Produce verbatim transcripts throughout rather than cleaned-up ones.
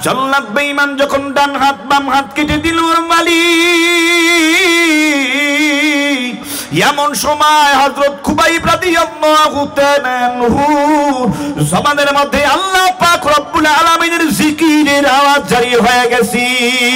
জল্লাদ বেঈমান যখন ডান হাত বাম হাত কেটে দিল ওর মালিক, এমন সময় হযরত খুবাইব রাদিয়াল্লাহু তাআলা আনহু জবানের মধ্যে আল্লাহ পাক রব্বুল আলামিনের জিকিরের আওয়াজ জারি হয়ে গেছে।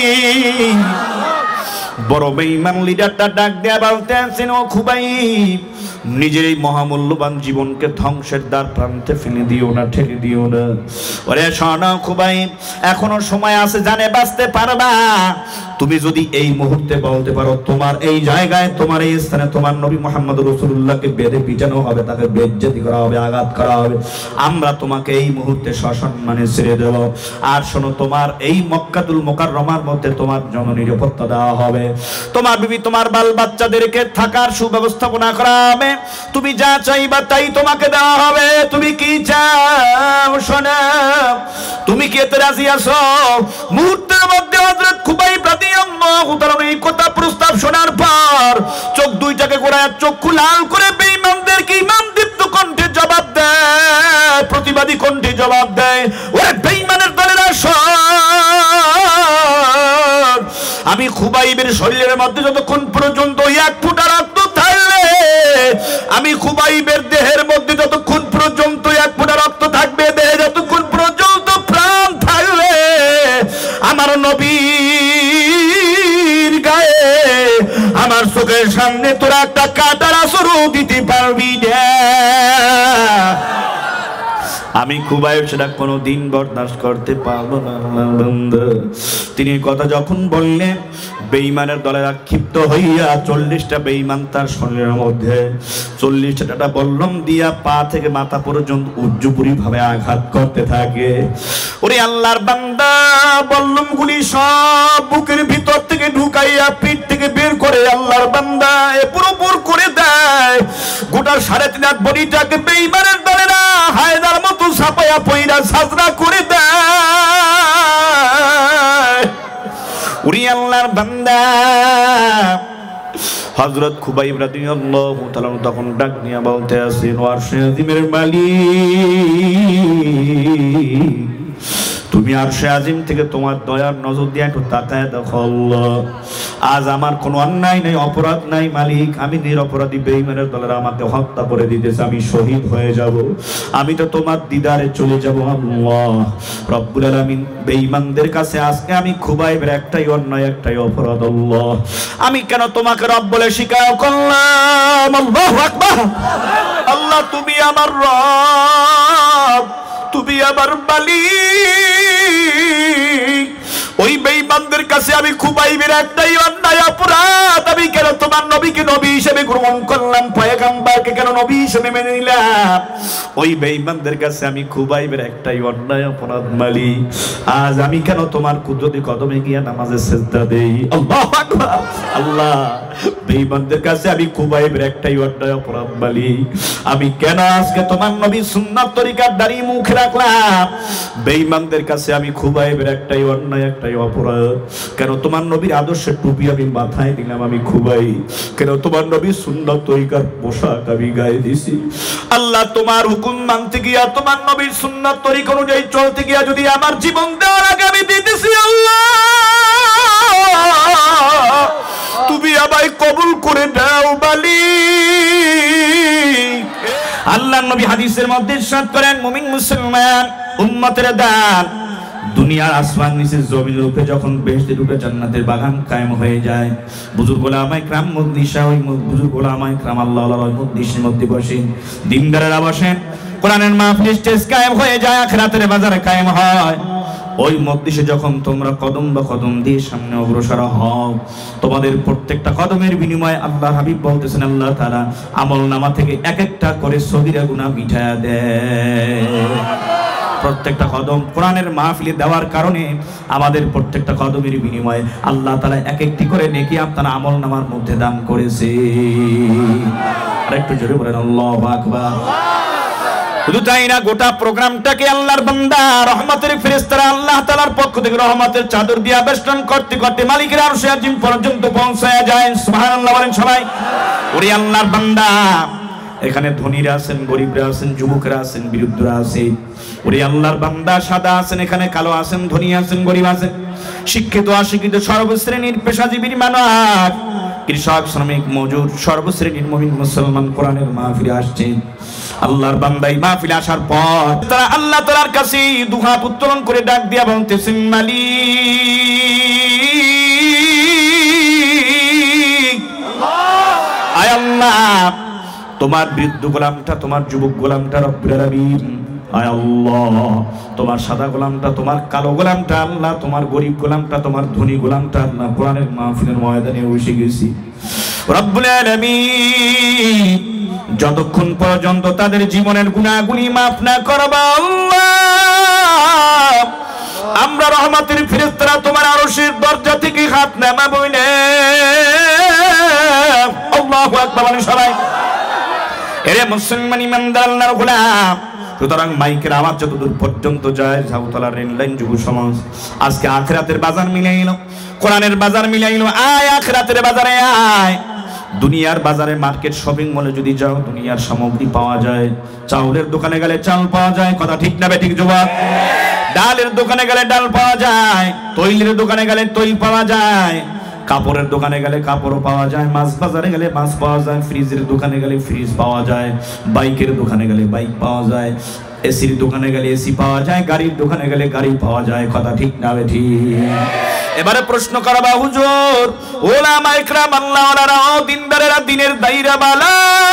বড় বেঈমান লিডারটা ডাক দেয়া বলতেছেন, ও খুবাইব, নিজের এই মহামূল্যবান জীবনকে ধ্বংসের দ্বার প্রান্তে ফেলে দিও না, ঠেলে দিও না। ওরে শোনো খুবাইব, এখনো সময় আছে, জানে বাঁচতে পারবা। তুমি যদি এই মুহূর্তে বলতে পারো তোমার এই জায়গায়, তোমার এই স্থানে তোমার নবী মুহাম্মদ রাসূলুল্লাহকে বেঁধে পিটানো হবে, তাকে বেইজ্জতি করা হবে, আঘাত করা হবে, আমরা তোমাকে এই মুহূর্তে সসম্মানে ছেড়ে দেব। আর শোনো, তোমার এই মক্কাতুল মুকাররমার মধ্যে তোমার জন্য নিরাপত্তা দেওয়া হবে, তোমার বিবি তোমার বাল বাচ্চাদেরকে থাকার সুব্যবস্থাপনা করা হবে, তুমি যা চাইবা তাই তোমাকে দেওয়া হবে। তুমি কি চাও শোনো, তুমি কি এতে রাজি আছো? মুহূর্তের মধ্যে হযরত খুবাইব রাদিয়াল্লাহু তাআলা এই কথা প্রস্তাব শোনার পর চোখ দুইটাকে গোড়ায় চক্ষু লাল করে বেঈমানদেরকে ঈমানদীপ্ত কণ্ঠে জবাব দেয়, প্রতিবাদী কণ্ঠে জবাব দেয়, ওরে বেঈমানের দলেরা শোন, আমি খুবাইবের শরীরের মধ্যে যতক্ষণ পর্যন্ত এক ফোঁটা রক্ত থাকলে, আমি খুবাইবের দেহের মধ্যে যতক্ষণ পর্যন্ত এক ফোঁটা রক্ত থাকবে, দেহে যতক্ষণ পর্যন্ত প্রাণ থাকলে, আমার নবীর গায়ে আমার চোখের সামনে তোরা একটা কাঁটার আসরও দিতে পারবি না। আমি খুবাইব সেটা কোনো দিন বরদাস্ত করতে পারবো না। তিনি কথা যখন বললেন, বেঈমানের দলেরা ক্ষিপ্ত হইয়া চল্লিশটা বেঈমান তার শরীরের মধ্যে চল্লিশটা বল্লম দিয়া পা থেকে মাথা পর্যন্ত উজ্জুপুরি ভাবে আঘাত করতে থাকে। ওরে আল্লাহর বান্দা, বল্লমগুলি সব বুকের ভিতর থেকে ঢুকাইয়া পিঠ থেকে বের করে আল্লাহর বান্দা এ পুরোপুর করে দেয়। গোটা সাড়ে তিন হাত বডিটাকে বেঈমানের দলেরা হায়দার মতো ছাপাইয়া পইরা সাজরা করে দেয়। ওরে আল্লাহর বান্দা, হযরত খুবাইব রাদিয়াল্লাহু তাআলা তখন ডাক নিয়ে বলতে আছেন, ও আরশে আজিমের মালিক, তুমি আরশে আজিম থেকে তোমার দয়ার নজর দিয়ে একটু তাকায় দেখো আল্লাহ, আজ আমার কোনো অন্যায় নাই, অপরাধ নাই মালিক, আমি নিরপরাধী, বেঈমানের দলেরা আমাকে হত্যা করে দিতেছে, আমি শহীদ হয়ে যাব, আমি তো তোমার দিদারে চলে যাব আল্লাহ রব্বুল আলামিন। বেঈমানদের কাছে আজকে আমি খুবাইবের একটাই অন্যায়, একটাই অপরাধ আল্লাহ, আমি কেন তোমাকে রব বলে স্বীকার করলাম? আল্লাহু আকবার। আল্লাহ তুমি আমার রব, তুমি আমার মালিক, ওই বেঈমানদের কাছে আমি খুবাইবের একটাই অন্যায় অপরাধ, আমি কেন তোমার নবীকে নবী হিসেবে গ্রহণ করলাম, পয়গম্বরকে কেন নবী হিসেবে মেনে নিলাম? ওই বেঈমানদের কাছে আমি খুবাইবের একটাই অন্যায় অপরাধ মালিক, আজ আমি কেন তোমার কুদরতি কদমে গিয়ে নামাজে সিজদা দেই? আল্লাহু আকবার। আল্লাহ, বেঈমানদের কাছে আমি খুবাইবের একটাই অন্যায় অপরাধ মালিক, আমি কেন আজকে তোমার নবী সুন্নাত তরিকার দাড়ি মুখে রাখলাম? বেঈমানদের কাছে আমি খুবাইবের একটাই অন্যায়, একটাই অপরাধ, কেন তোমার নবীর আদর্শের টুপি আমি মাথায় দিলাম, আমি খুবাই, কেন তোমার নবীর সুন্নাত তরিকার পোশাক আমি গায়ে দিছি? আল্লাহ, তোমার হুকুম মানতে গিয়া, তোমার নবীর সুন্নাত তরিকা অনুযায়ী চলতে গিয়া যদি আমার জীবন দেওয়ার আগে আমি দিতেছি, আল্লাহ তুমি আমায় কবুল করে দাও মালিক। আল্লাহর নবী হাদিসের মধ্যে ইরশাদ করেন, মুমিন মুসলমান উম্মতের দান, দুনিয়ার আসমান নিচে জমিনের উপরে যখন বেহেশতের উপরে জান্নাতের বাগান কায়েম হয়ে যায়, বুজুর্গ ওলামায়ে কিরাম মুদনিশা, ওই বুজুর্গ ওলামায়ে কিরাম আল্লাহ ওই মুদনিশের মধ্যে বসেন, দিনদারেরা বসেন, কোরআনের মাহফিল স্টেজ কায়েম হয়ে যায়, আখিরাতের বাজারে কায়েম হয়। ওই মজলিসে যখন তোমরা কদম বা কদম দিয়ে সামনে অগ্রসর হও, তোমাদের প্রত্যেকটা কদমের বিনিময়ে আল্লাহ হাবিব বলতেছেন, আল্লাহ তাআলা আমলনামা থেকে এক একটা করে সগীরা গুনাহ মিটায়া দেয়। প্রত্যেকটা কদম কোরআনের মাহফিলে দেওয়ার কারণে আমাদের প্রত্যেকটা কদমের বিনিময়ে আল্লাহ তাআলা এক একটি করে নেকি আপনারা আমলনামার মধ্যে দান করেছে। আরেকটু জোরে বলেন আল্লাহু আকবার। শুধু তাই না, গোটা প্রোগ্রামটাকে আল্লাহর বান্দা রহমতের ফেরেশতারা আল্লাহ তাআলার পক্ষ থেকে রহমতের চাদর দিয়ে আবেষ্টন করতে করতে মালিকের আরশে আজিম পর্যন্ত পৌঁছায়া যায়। সুবহানাল্লাহ বলেন সবাই। ওরে আল্লাহর বান্দা, এখানে ধনীরা আছেন, গরিবরা আছেন, যুবকরা আছেন, বৃদ্ধরা আছেন, ওরে আল্লাহর বান্দা, সাদা আছেন এখানে, কালো আছেন, ধনী আছেন, গরিব আছেন, শিক্ষিত অশিক্ষিত, সর্বশ্রেণীর পেশাজীবীর মানুষ, কৃষক, শ্রমিক, মজুর, সর্বশ্রেণীর মুমিন মুসলমান কোরআনের মাহফিলে আসছে। আল্লাহর বান্দা এই মাহফিলে আসার পর তারা আল্লাহ তাআলার কাছে দুহাত উত্তোলন করে ডাক দিয়া বলতেছেন, মালিক আয় আল্লাহ, তোমার বৃদ্ধ গোলামটা, তোমার যুবক গোলামটা রব্বুল আলামিন, আয় আল্লাহ তোমার সাদা গোলামটা, তোমার কালো গোলামটা আল্লাহ, তোমার গরিব গোলামটা, তোমার ধনী গোলামটা আল্লাহ, কোরআনের মাহফিলের ময়দানে বসে গেছি রব্বুল আলামিন, যতক্ষণ পর্যন্ত তাদের জীবনের গুনাহগুলি মাফ না করবা আল্লাহ, আমরা রহমতের ফেরেশতারা তোমার আরশের দরজা থেকে হাত নামাবই না। আল্লাহু আকবার বলেন সবাই। এরে মুসলমান ইমানদার আল্লাহর গোলাম, সুতরাং মাইকের আওয়াজ যতদূর পর্যন্ত যায়, ঝাউতলা রেল লাইন যুব সমাজ আজকে আখিরাতের বাজার মিলাইলো, কোরআনের বাজার মিলাইলো। আয় আখিরাতের বাজারে আয়। দুনিয়ার বাজারে, মার্কেট, শপিং মলে যদি যাও, দুনিয়ার সামগ্রী পাওয়া যায়। চাউলের দোকানে গেলে চাল পাওয়া যায়, কথা ঠিক না বেঠিক যুবক? ডালের দোকানে গেলে ডাল পাওয়া যায়, তৈলের দোকানে গেলে তৈল পাওয়া যায়, কাপড়ের দোকানে গেলে কাপড়ও পাওয়া যায়, মাছ বাজারে গেলে মাছ পাওয়া যায়, ফ্রিজের দোকানে গেলে ফ্রিজ পাওয়া যায়, বাইকের দোকানে গেলে বাইক পাওয়া যায়, এসির দোকানে গেলে এসি পাওয়া যায়, গাড়ির দোকানে গেলে গাড়ি পাওয়া যায়, কথা ঠিক না বেঠিক? এবারে প্রশ্ন করবা হুজুর, ওলামা ইকরাম আল্লাহওয়ালারা, দিনদারেরা, দিনের দায়ীরা বালা,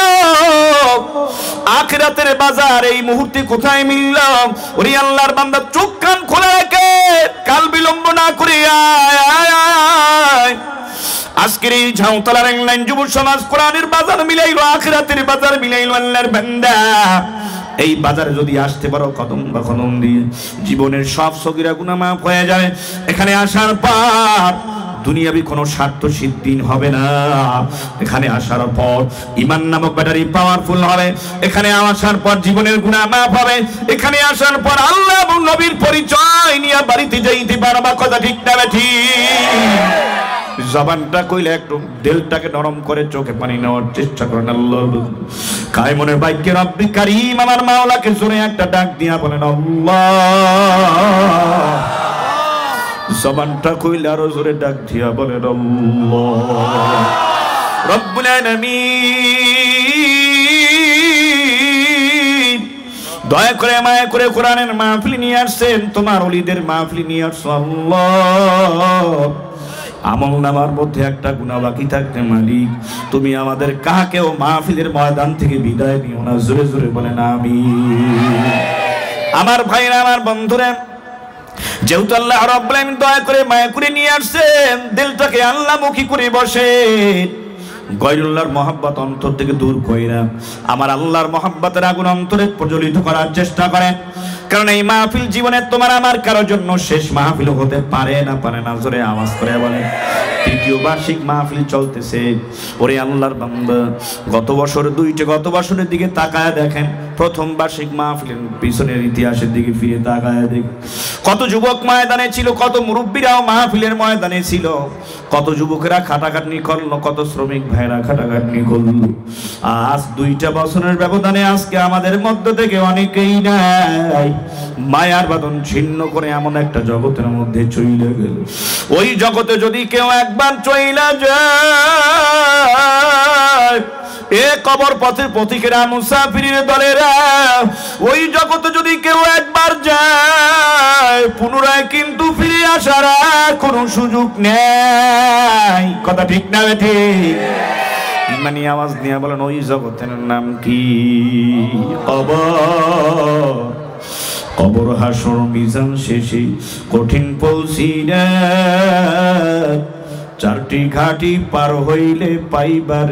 আখিরাতের বাজার এই মুহূর্তে কোথায় মিলল? ওরে আল্লাহর বান্দা, চোখ কান খোলা রেখে কাল বিলম্ব না করে আয় আয় আয়। আজকের এই ঝাউতলা রেল লাইন যুব সমাজ কোরআনের বাজার মিলাইলো, আখিরাতের বাজার মিলাইলো। আল্লাহর বান্দা, এই বাজারে যদি আসতে পারো কদম বা কদম দিয়ে, জীবনের সব সগীরা গুনাহ মাফ হয়ে যাবে। এখানে আসার পর দুনিয়াবি কোনো স্বার্থ সিদ্ধি হবে না। এখানে আসার পর ঈমান নামক ব্যাটারি পাওয়ারফুল হবে। এখানে আসার পর জীবনের গুনাহ মাফ হবে। এখানে আসার পর আল্লাহ এবং নবীর পরিচয় নিয়ে বাড়িতে যাইতে পারবা, কথা ঠিক না ঠিক? জবানটা কইলে একটু দিলটাকে নরম করে চোখে পানি নেওয়ার চেষ্টা করেন। আল্লাহ কায়মনের বাক্যে রব্বি কারীম, আমার মাওলাকে জোরে একটা ডাক দিয়া বলেন আল্লাহ। জবানটা কইলে আরো জোরে ডাক দিয়া বলেন আল্লাহ। রব্বুল আলামিন দয়া করে মায়া করে কোরআনের মাহফিল নিয়ে আসছেন, তোমার ওলিদের মাহফিল নিয়ে আসছো আল্লাহ। আমল নামার মধ্যে একটা গুনাহ বাকি থাকতে মালিক, তুমি আমাদের কাকেও মাহফিলের ময়দান থেকে বিদায় দিও না। জোরে জোরে বলেন আমিন। আমার ভাইরা, আমার বন্ধুরা, যেহেতু আল্লাহ রাব্বুল আলামিন দয়া করে মায়া করে নিয়ে আসছেন, দিলটাকে আল্লাহমুখী করে বসে গয়রুল্লাহর মহব্বত অন্তর থেকে দূর কইরা আমার আল্লাহর মহব্বতের আগুন অন্তরে প্রজ্বলিত করার চেষ্টা করেন। কারণ এই মাহফিল জীবনে তোমার আমার কারোর জন্য শেষ মাহফিল হতে পারে না, পারে না। জোরে আওয়াজ করে বলে। তৃতীয় বার্ষিক মাহফিল চলতেছে। ওরে আল্লাহর বান্দা, গত বছর দুইটা গত বছরের দিকে তাকায় দেখেন, প্রথম বার্ষিক মাহফিলের পিছনের ইতিহাসের দিকে ফিরে তাকায় দেখ, কত যুবক ময়দানে ছিল, কত মুরব্বীরাও মাহফিলের ময়দানে ছিল, কত যুবকেরা খাটাখাটনি করলো, কত শ্রমিক ভাইরা খাটাখাটনি করলো। আজ দুইটা বছরের ব্যবধানে আজকে আমাদের মধ্য থেকে অনেকেই নাই, মায়ার বাঁধন ছিন্ন করে এমন একটা জগতের মধ্যে চলে গেল। ওই জগতে যদি কেউ একবার চইলা যায়, এ কবর পথের পথিকেরা, মুসাফিরের দলেরা, ওই জগতে যদি কেউ একবার যায়, পুনরায় কিন্তু ফিরে আসার আর কোনো সুযোগ নেই, কথা ঠিক না ঠিক? ইমানি আওয়াজ নিয়ে বলেন, ওই জগতের নাম কি? কবর। কবর, হাসর, মিজান শেষে কঠিন পৌঁছিনা, চারটি ঘাটি পার হইলে পাইবার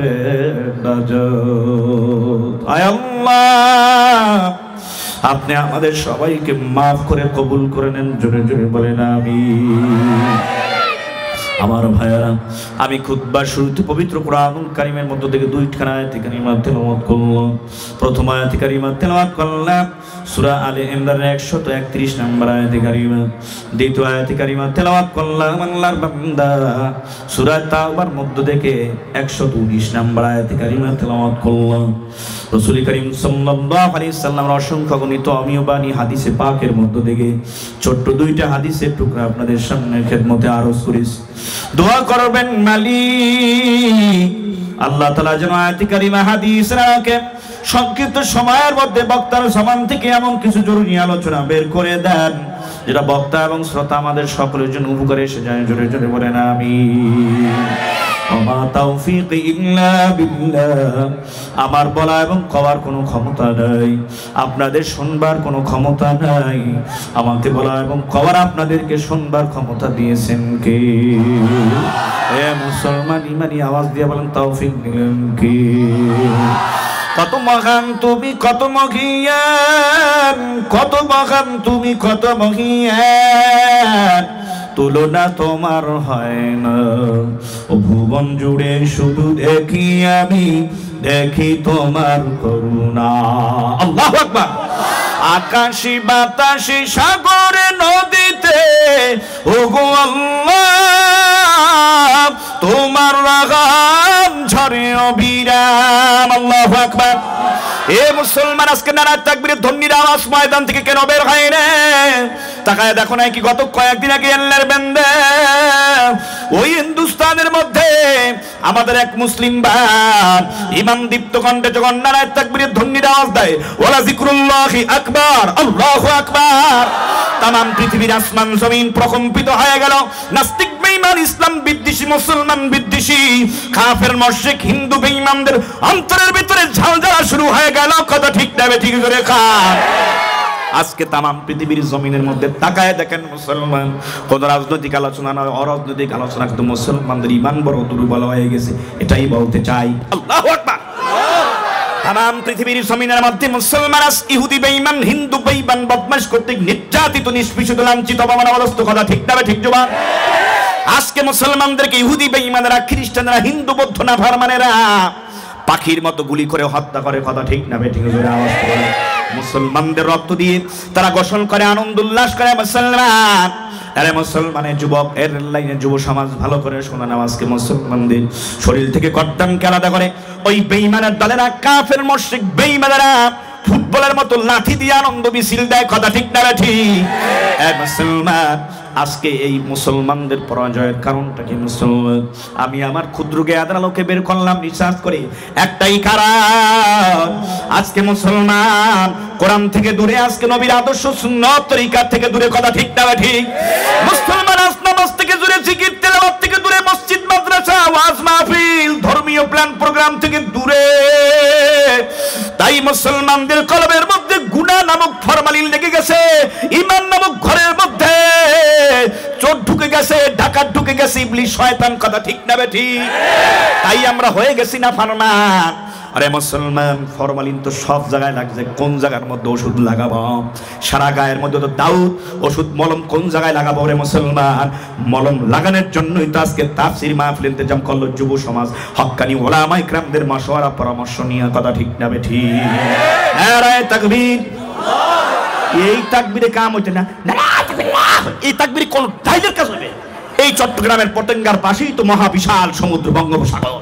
নাজাত। আয় আল্লাহ, আপনি আমাদের সবাইকে মাফ করে কবুল করে নেন। জোরে জোরে বলেন আমিন। আমার ভাইয়ারা, আমি খুতবার শুরুতে পবিত্র কুরআনুল কারীমের মধ্য থেকে দুইখানা আয়াত কারীমা তেলাওয়াত করলাম। প্রথম আয়াত কারীমা তেলাওয়াত করলাম সূরা আলে ইমরানের একশো একত্রিশ নম্বর আয়াত কারীমা। দ্বিতীয় আয়াত কারীমা তেলাওয়াত করলাম আল্লাহর বান্দা সূরা তাওবার মধ্য থেকে একশো উনিশ নম্বর আয়াত কারীমা তেলাওয়াত করলাম। রাসূল করিম সাল্লাল্লাহু আলাইহি সাল্লামের অসংখ্য গণিত অমীয় বাণী হাদিসে পাকের মধ্য থেকে ছোট্ট দুইটা হাদিসের টুকরা আপনাদের সামনে খেদমতে আরজ করেছি। দোয়া করবেন মালিক আল্লাহ তাআলা যেন আয়াত কারীমা হাদিস রাখে সংক্ষিপ্ত সময়ের মধ্যে বক্তার সমান থেকে এমন কিছু জরুরি আলোচনা বের করে দেন যেটা বক্তা এবং শ্রোতা আমাদের সকলের জন্য উপকারে এসে যায়। জোরে জোরে বলেন আমিন। ওমা তাওফীক ইল্লা বিল্লাহ। আমার বলা এবং কওয়ার কোনো ক্ষমতা নাই, আপনাদের শুনবার কোনো ক্ষমতা নাই। আমাকে বলা এবং কওয়ার আপনাদেরকে শুনবার ক্ষমতা দিয়েছেন কে? এ মুসলমান ইমানি আওয়াজ দিয়ে বলেন তৌফিক দিলেন কে? কত মহান তুমি, কত মহিয়ান, কত মহান তুমি, কত মহিয়ান, তুলনা তোমার হয় না। ও ভুবন জুড়ে শুধু দেখি আমি, দেখি তোমার করুণা। আল্লাহু আকবার। আকাশে বাতাসে সাগরে নদীতে ওগো আল্লাহ তোমার রাগাম ঝরে অবিরাম। আল্লাহু আকবার। এ মুসলমান, আজকে নারায়ে তাকবীরের ধ্বনির আওয়াজ ময়দান থেকে কেন বের হয় না? তাকায় দেখো না কি গত কয়েকদিন আগে আল্লাহর বান্দা ওই হিন্দুস্তানের মধ্যে আমাদের এক মুসলিম ভাই ইমাম দীপ্ত কণ্ঠে যখন নারায়ে তাকবীরের ধ্বনির আওয়াজ দেয়, ওয়ালা যিকরুল্লাহি আকবার, আল্লাহু আকবার, তামাম পৃথিবীর আসমান জমিন প্রকম্পিত হয়ে গেল। নাস্তিক বেঈমান, ইসলাম বিদ্বেষী, মুসলমান বিদ্বেষী, কাফের মুশরিক হিন্দু বেঈমানদের অন্তরের ভিতরে ঝালঝালা শুরু হয়ে গেল। কথা ঠিক না ঠিক করে খান। আজকে তামাম পৃথিবীর জমিনের মধ্যে তাকায় দেখেন মুসলমান, কোন রাজনৈতিক আলোচনা নয়, অরাজনৈতিক আলোচনা, কিন্তু মুসলমানদের ঈমান বড় দুর্বল হয়ে গেছে, এটাই বলতে চাই। আল্লাহু আকবার। তামাম পৃথিবীর জমিনের মধ্যে মুসলমান আজ ইহুদি বেঈমান, হিন্দু বেঈমান, বদমাশ কর্তৃক নির্যাতিত, নিষ্পেষিত, লাঞ্ছিত, অবমাননাগ্রস্ত। কথা ঠিক না ঠিক জবান? আজকে মুসলমানদেরকে ইহুদি বেঈমানেরা, খ্রিস্টানেরা, হিন্দু বৌদ্ধ নাফরমানেরা পাখির মতো গুলি করে হত্যা করে। কথা ঠিক না ঠিক জোরে আওয়াজ করে। মুসলমানদের রক্ত দিয়ে তারা গোসল করে, আনন্দ উল্লাস করে। মুসলমান, আরে মুসলমানের যুবক, এর লাইনে যুব সমাজ ভালো করে শোনা না, আজকে মুসলমানদের শরীর থেকে কর্তানকে আলাদা করে ওই বেঈমানের দলেরা, কাফের মুশরিক বেঈমানেরা ফুটবলের মতো লাঠি দিয়ে আনন্দ মিছিল দেয়। কথা ঠিক না ঠিক? এ মুসলমান, আজকে এই মুসলমানদের পরাজয়ের কারণটা কি মুসলমান? আমি আমার ক্ষুদ্র জ্ঞানের আলোকে বের করলাম রিসার্চ করে, একটাই কারণ আজকে মুসলমান কোরআন থেকে দূরে, আজকে নবীর আদর্শ সুন্নাত তরিকা থেকে দূরে। কথা ঠিক না ঠিক? মুসলমান আজ নামাজ থেকে দূরে, জিকির তেলাওয়াত থেকে দূরে, মসজিদ মাদ্রাসা ওয়াজ মাহফিল ধর্মীয় প্ল্যান প্রোগ্রাম থেকে দূরে। তাই মুসলমানদের কলবের মধ্যে গুনাহ নামক ফরমালিন লেগে গেছে, ঈমান নামক ঘরের মধ্যে চোর ঢুকে গেছে, ডাকাত ঢুকে গেছে, ইবলিস শয়তান। কথা ঠিক না ঠিক? তাই আমরা হয়ে গেছি না ফরমান। আরে মুসলমান, ফরমালিন তো সব জায়গায় লাগছে, কোন জায়গার মধ্যে ওষুধ লাগাবো? সারা গায়ের মধ্যে তো দাউদ, ওষুধ মলম কোন জায়গায় লাগাবো? রে মুসলমান, মলম লাগানোর জন্যই তো আজকে তাফসীর মাহফিল ইন্তেজাম করলো যুব সমাজ, হক্কানি ওলামা ইকরামদের মাশওয়ারা পরামর্শ নিয়ে। কথা ঠিক না ঠিক? নারায়ে তাকবীর। এই তাকবীরে কাম হইতে না, এই তাকবীর কোন দাইলের কাজ হবে? এই চট্টগ্রামের পতেঙ্গার পাশেই তো মহাবিশাল সমুদ্র বঙ্গোপসাগর।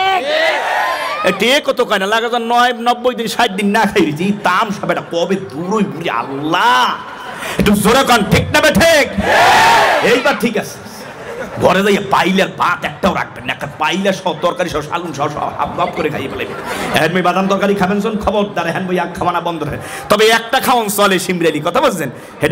কত কয় না লাগা নয় নব্বই দিন ষাট দিন না খাইছি তাম সবেটা কবে দূরই বুড়ি। আল্লাহ, একটু জোরে কন ঠিক না ঠিক? এইবার ঠিক আছে। ঘরে যাইয়া পাইলার ভাত একটাও রাখবেন না, একটা পাইলা সব তরকারি সব শালুন সহ হাফ হাফ করে খাইয়ে ফেলেন। হ্যাঁ ভাই, বাদাম তরকারি খাবেন শোন, খবরদার হ্যান ভাই এক খাওয়ানা বন্ধ হয়। তবে একটা খাওয়ান চলে সিমরেলি। কথা বলছেন? হেডে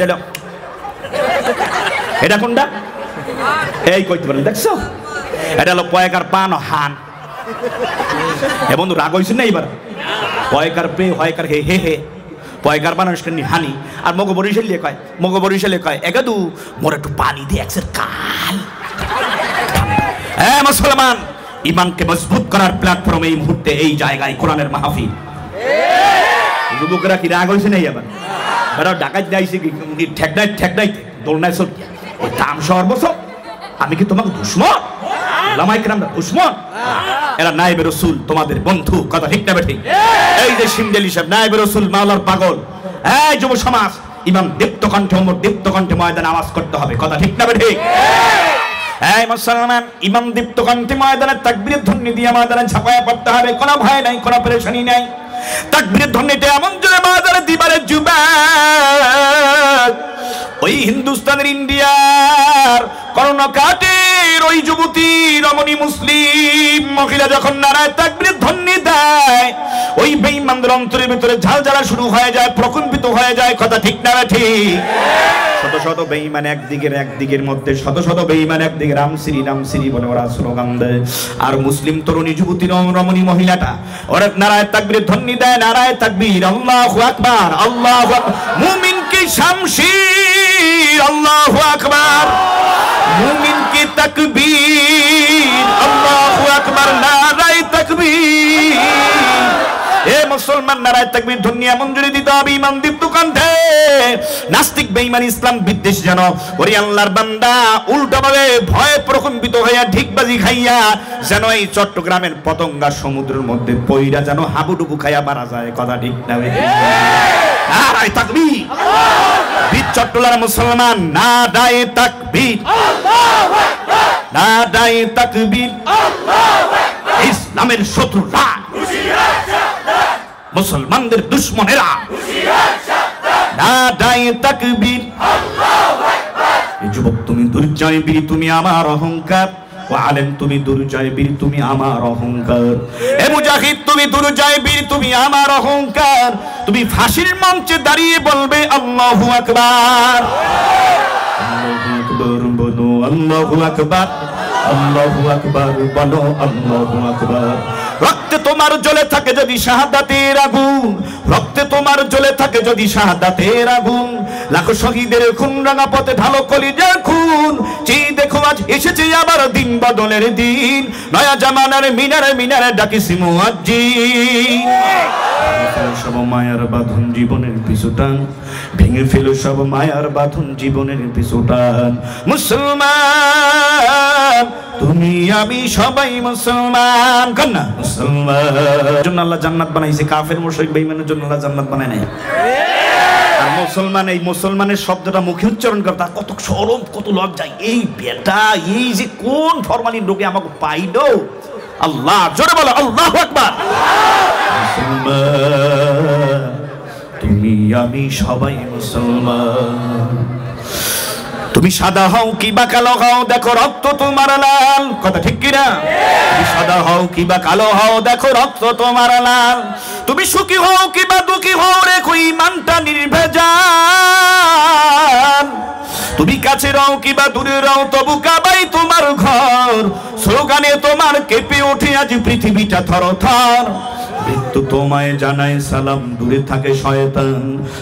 এটা কোনটা? এই কইতে পারেন, দেখছো? এটা হলো পয়কার পান ও হান। এ বন্ধু রাগ হয়েছে না এইবার? পয়কার পে হয়কার হে হে হে, পয়কার বানানোর হানি। আর মগ বরিশালে কয়, মগ বরিশালে কয় এগাদু মোর একটু পানি দিয়ে একসের কাল। হ্যাঁ মুসলমান, ইমানকে মজবুত করার প্ল্যাটফর্ম এই মুহূর্তে, এই জায়গায় কোরআনের মাহফিল। যুবকরা কি রাগ হয়েছে না এবার? বেড়া ডাকাত যাইছে কি ঠেকনাই ঠেকনাই দোলনায় সব ওই দাম শহর বসো আমি কি তোমাকে দুশমন? ওলামায়ে কেরামরা দুশমন? এরা নায়েবে রাসূল, তোমাদের বন্ধু, কথা ঠিক না ঠিক? এই যে সিমডেলি সাহেব নায়েবে রাসূল মাওলার পাগল। এই যুব সমাজ, ইমাম দীপ্ত কণ্ঠে ওমর দীপ্ত কণ্ঠে ময়দানে আওয়াজ করতে হবে, কথা ঠিক না ঠিক? এই মুসলমান, ইমাম দীপ্ত কণ্ঠে ময়দানে তাকবীরের ধ্বনি দিয়ে ময়দানে ঝাঁপায় পড়তে হবে, কোনো ভয় নাই, কোনো পেরেশানি নাই। তাকবীরের ধ্বনিটা এমন জোরে ময়দানে দিবারে যুবক, ওই হিন্দুস্তানের ইন্ডিয়ার কর্ণকাটের ওই যুবতী রমণী মুসলিম মহিলা যখন নারায়ে তাকবীরের ধ্বনি দেয়, ওই বেঈমানদের অন্তরের ভিতরে ঝালঝালা শুরু হয়ে যায়, প্রকম্পিত হয়ে যায়, কথা ঠিক না ঠিক? শত শত বেঈমান একদিকের একদিকের মধ্যে শত শত বেঈমান একদিকে রাম শ্রী রাম শ্রী বলে ওরা স্লোগান দেয়, আর মুসলিম তরুণী যুবতী রমণী মহিলাটা ওরা নারায়ে তাকবীরের ধ্বনি দেয়, নারায়ে তাকবীর, আল্লাহু আকবার, আল্লাহু আকবার, মুমিন কি শামশির, আল্লাহু আকবার, মুমিন কি তাকবীর, আল্লাহু আকবার, নারায়ে তাকবীর। এ মুসলমান, নারায়ে তাকবীর ধ্বনি এমন জোরে দিতে হবে ইমাম দীপ্ত কণ্ঠে, নাস্তিক বেঈমান ইসলাম বিদ্বেষ যেন ওরে আল্লাহর বান্দা উল্টো ভাবে ভয়ে প্রকম্পিত হইয়া ঢিকবাজি খাইয়া যেন এই চট্টগ্রামের পতঙ্গা সমুদ্রের মধ্যে পইরা যেন হাবুডুবু খাইয়া মারা যায়, কথা ঠিক না? নারায়ে তাকবীর, বীর চট্টলার মুসলমান, নারায়ে তাকবীর, আল্লাহু আকবার, নারায়ে তাকবীর, আল্লাহু আকবার। ইসলামের শত্রুরা হুঁশিয়ার সাবধান, মুসলমানদের দুশমনেরা হুঁশিয়ার সাবধান, নারায়ে তাকবীর, আল্লাহু আকবার। এই যুবক, তুমি দুর্জয় বীর, তুমি আমার অহংকার। ও আলেম, তুমি দুর্জয় বীর, তুমি আমার অহংকার। এ মুজাহিদ, তুমি দুর্জয় বীর, তুমি আমার অহংকার। তুমি ফাঁসির মঞ্চে দাঁড়িয়ে বলবে আল্লাহু আকবার, আল্লাহু আকবার বলো, আল্লাহু আকবার, আল্লাহু আকবার বলো, আল্লাহু আকবার। রক্তে তোমার জ্বলে থাকে যদি শাহাদাতের আগুন, রক্তে তোমার জ্বলে থাকে যদি শাহাদাতের আগুন, লাখো শহীদের খুন রাঙা পথে ঢালো কলিজার খুন, চেয়ে দেখো আজ এসেছে আবার দিন বদলের দিন, নয়া জামানার মিনারে মিনারে ডাকিছি মুয়াজ্জিন। সব মায়ার বাঁধন জীবনের পিছুটান, ভেঙে ফেলো সব মায়ার বাঁধন জীবনের পিছুটান। মুসলমান তুমি আমি সবাই মুসলমান, কন্যা মুসলমান জন্য আল্লাহ জান্নাত বানাইছে, কাফের মুশরিক বেঈমানের জন্য আল্লাহ জান্নাত বানায় নাই। আর মুসলমান, এই মুসলমানের শব্দটা মুখে উচ্চারণ করে তার কত শরম, কত লজ্জা। এই বেটা, এই যে কোন ফরমালিন রোগে আমাকে পাইলো, আল্লাহ জোরে বলো আল্লাহু আকবার। মুসলমান তুমি আমি সবাই মুসলমান, তুমি সাদা হও কিবা কালো হও দেখো রক্ত তোমার লাল, কথা ঠিক কিনা? তুমি সাদা হও কিবা কালো হও দেখো রক্ত তোমার লাল, তুমি সুখী হও কিবা দুঃখী হও রেখো ঈমানটা নির্ভেজাল, তুমি কাছে রও কিবা দূরে রও তবু কাবাই তোমার ঘর, স্লোগানে তোমার কেঁপে ওঠে আজ পৃথিবীটা থরথর, মৃত্যু তোমায় জানায় সালাম দূরে থাকে শয়তান।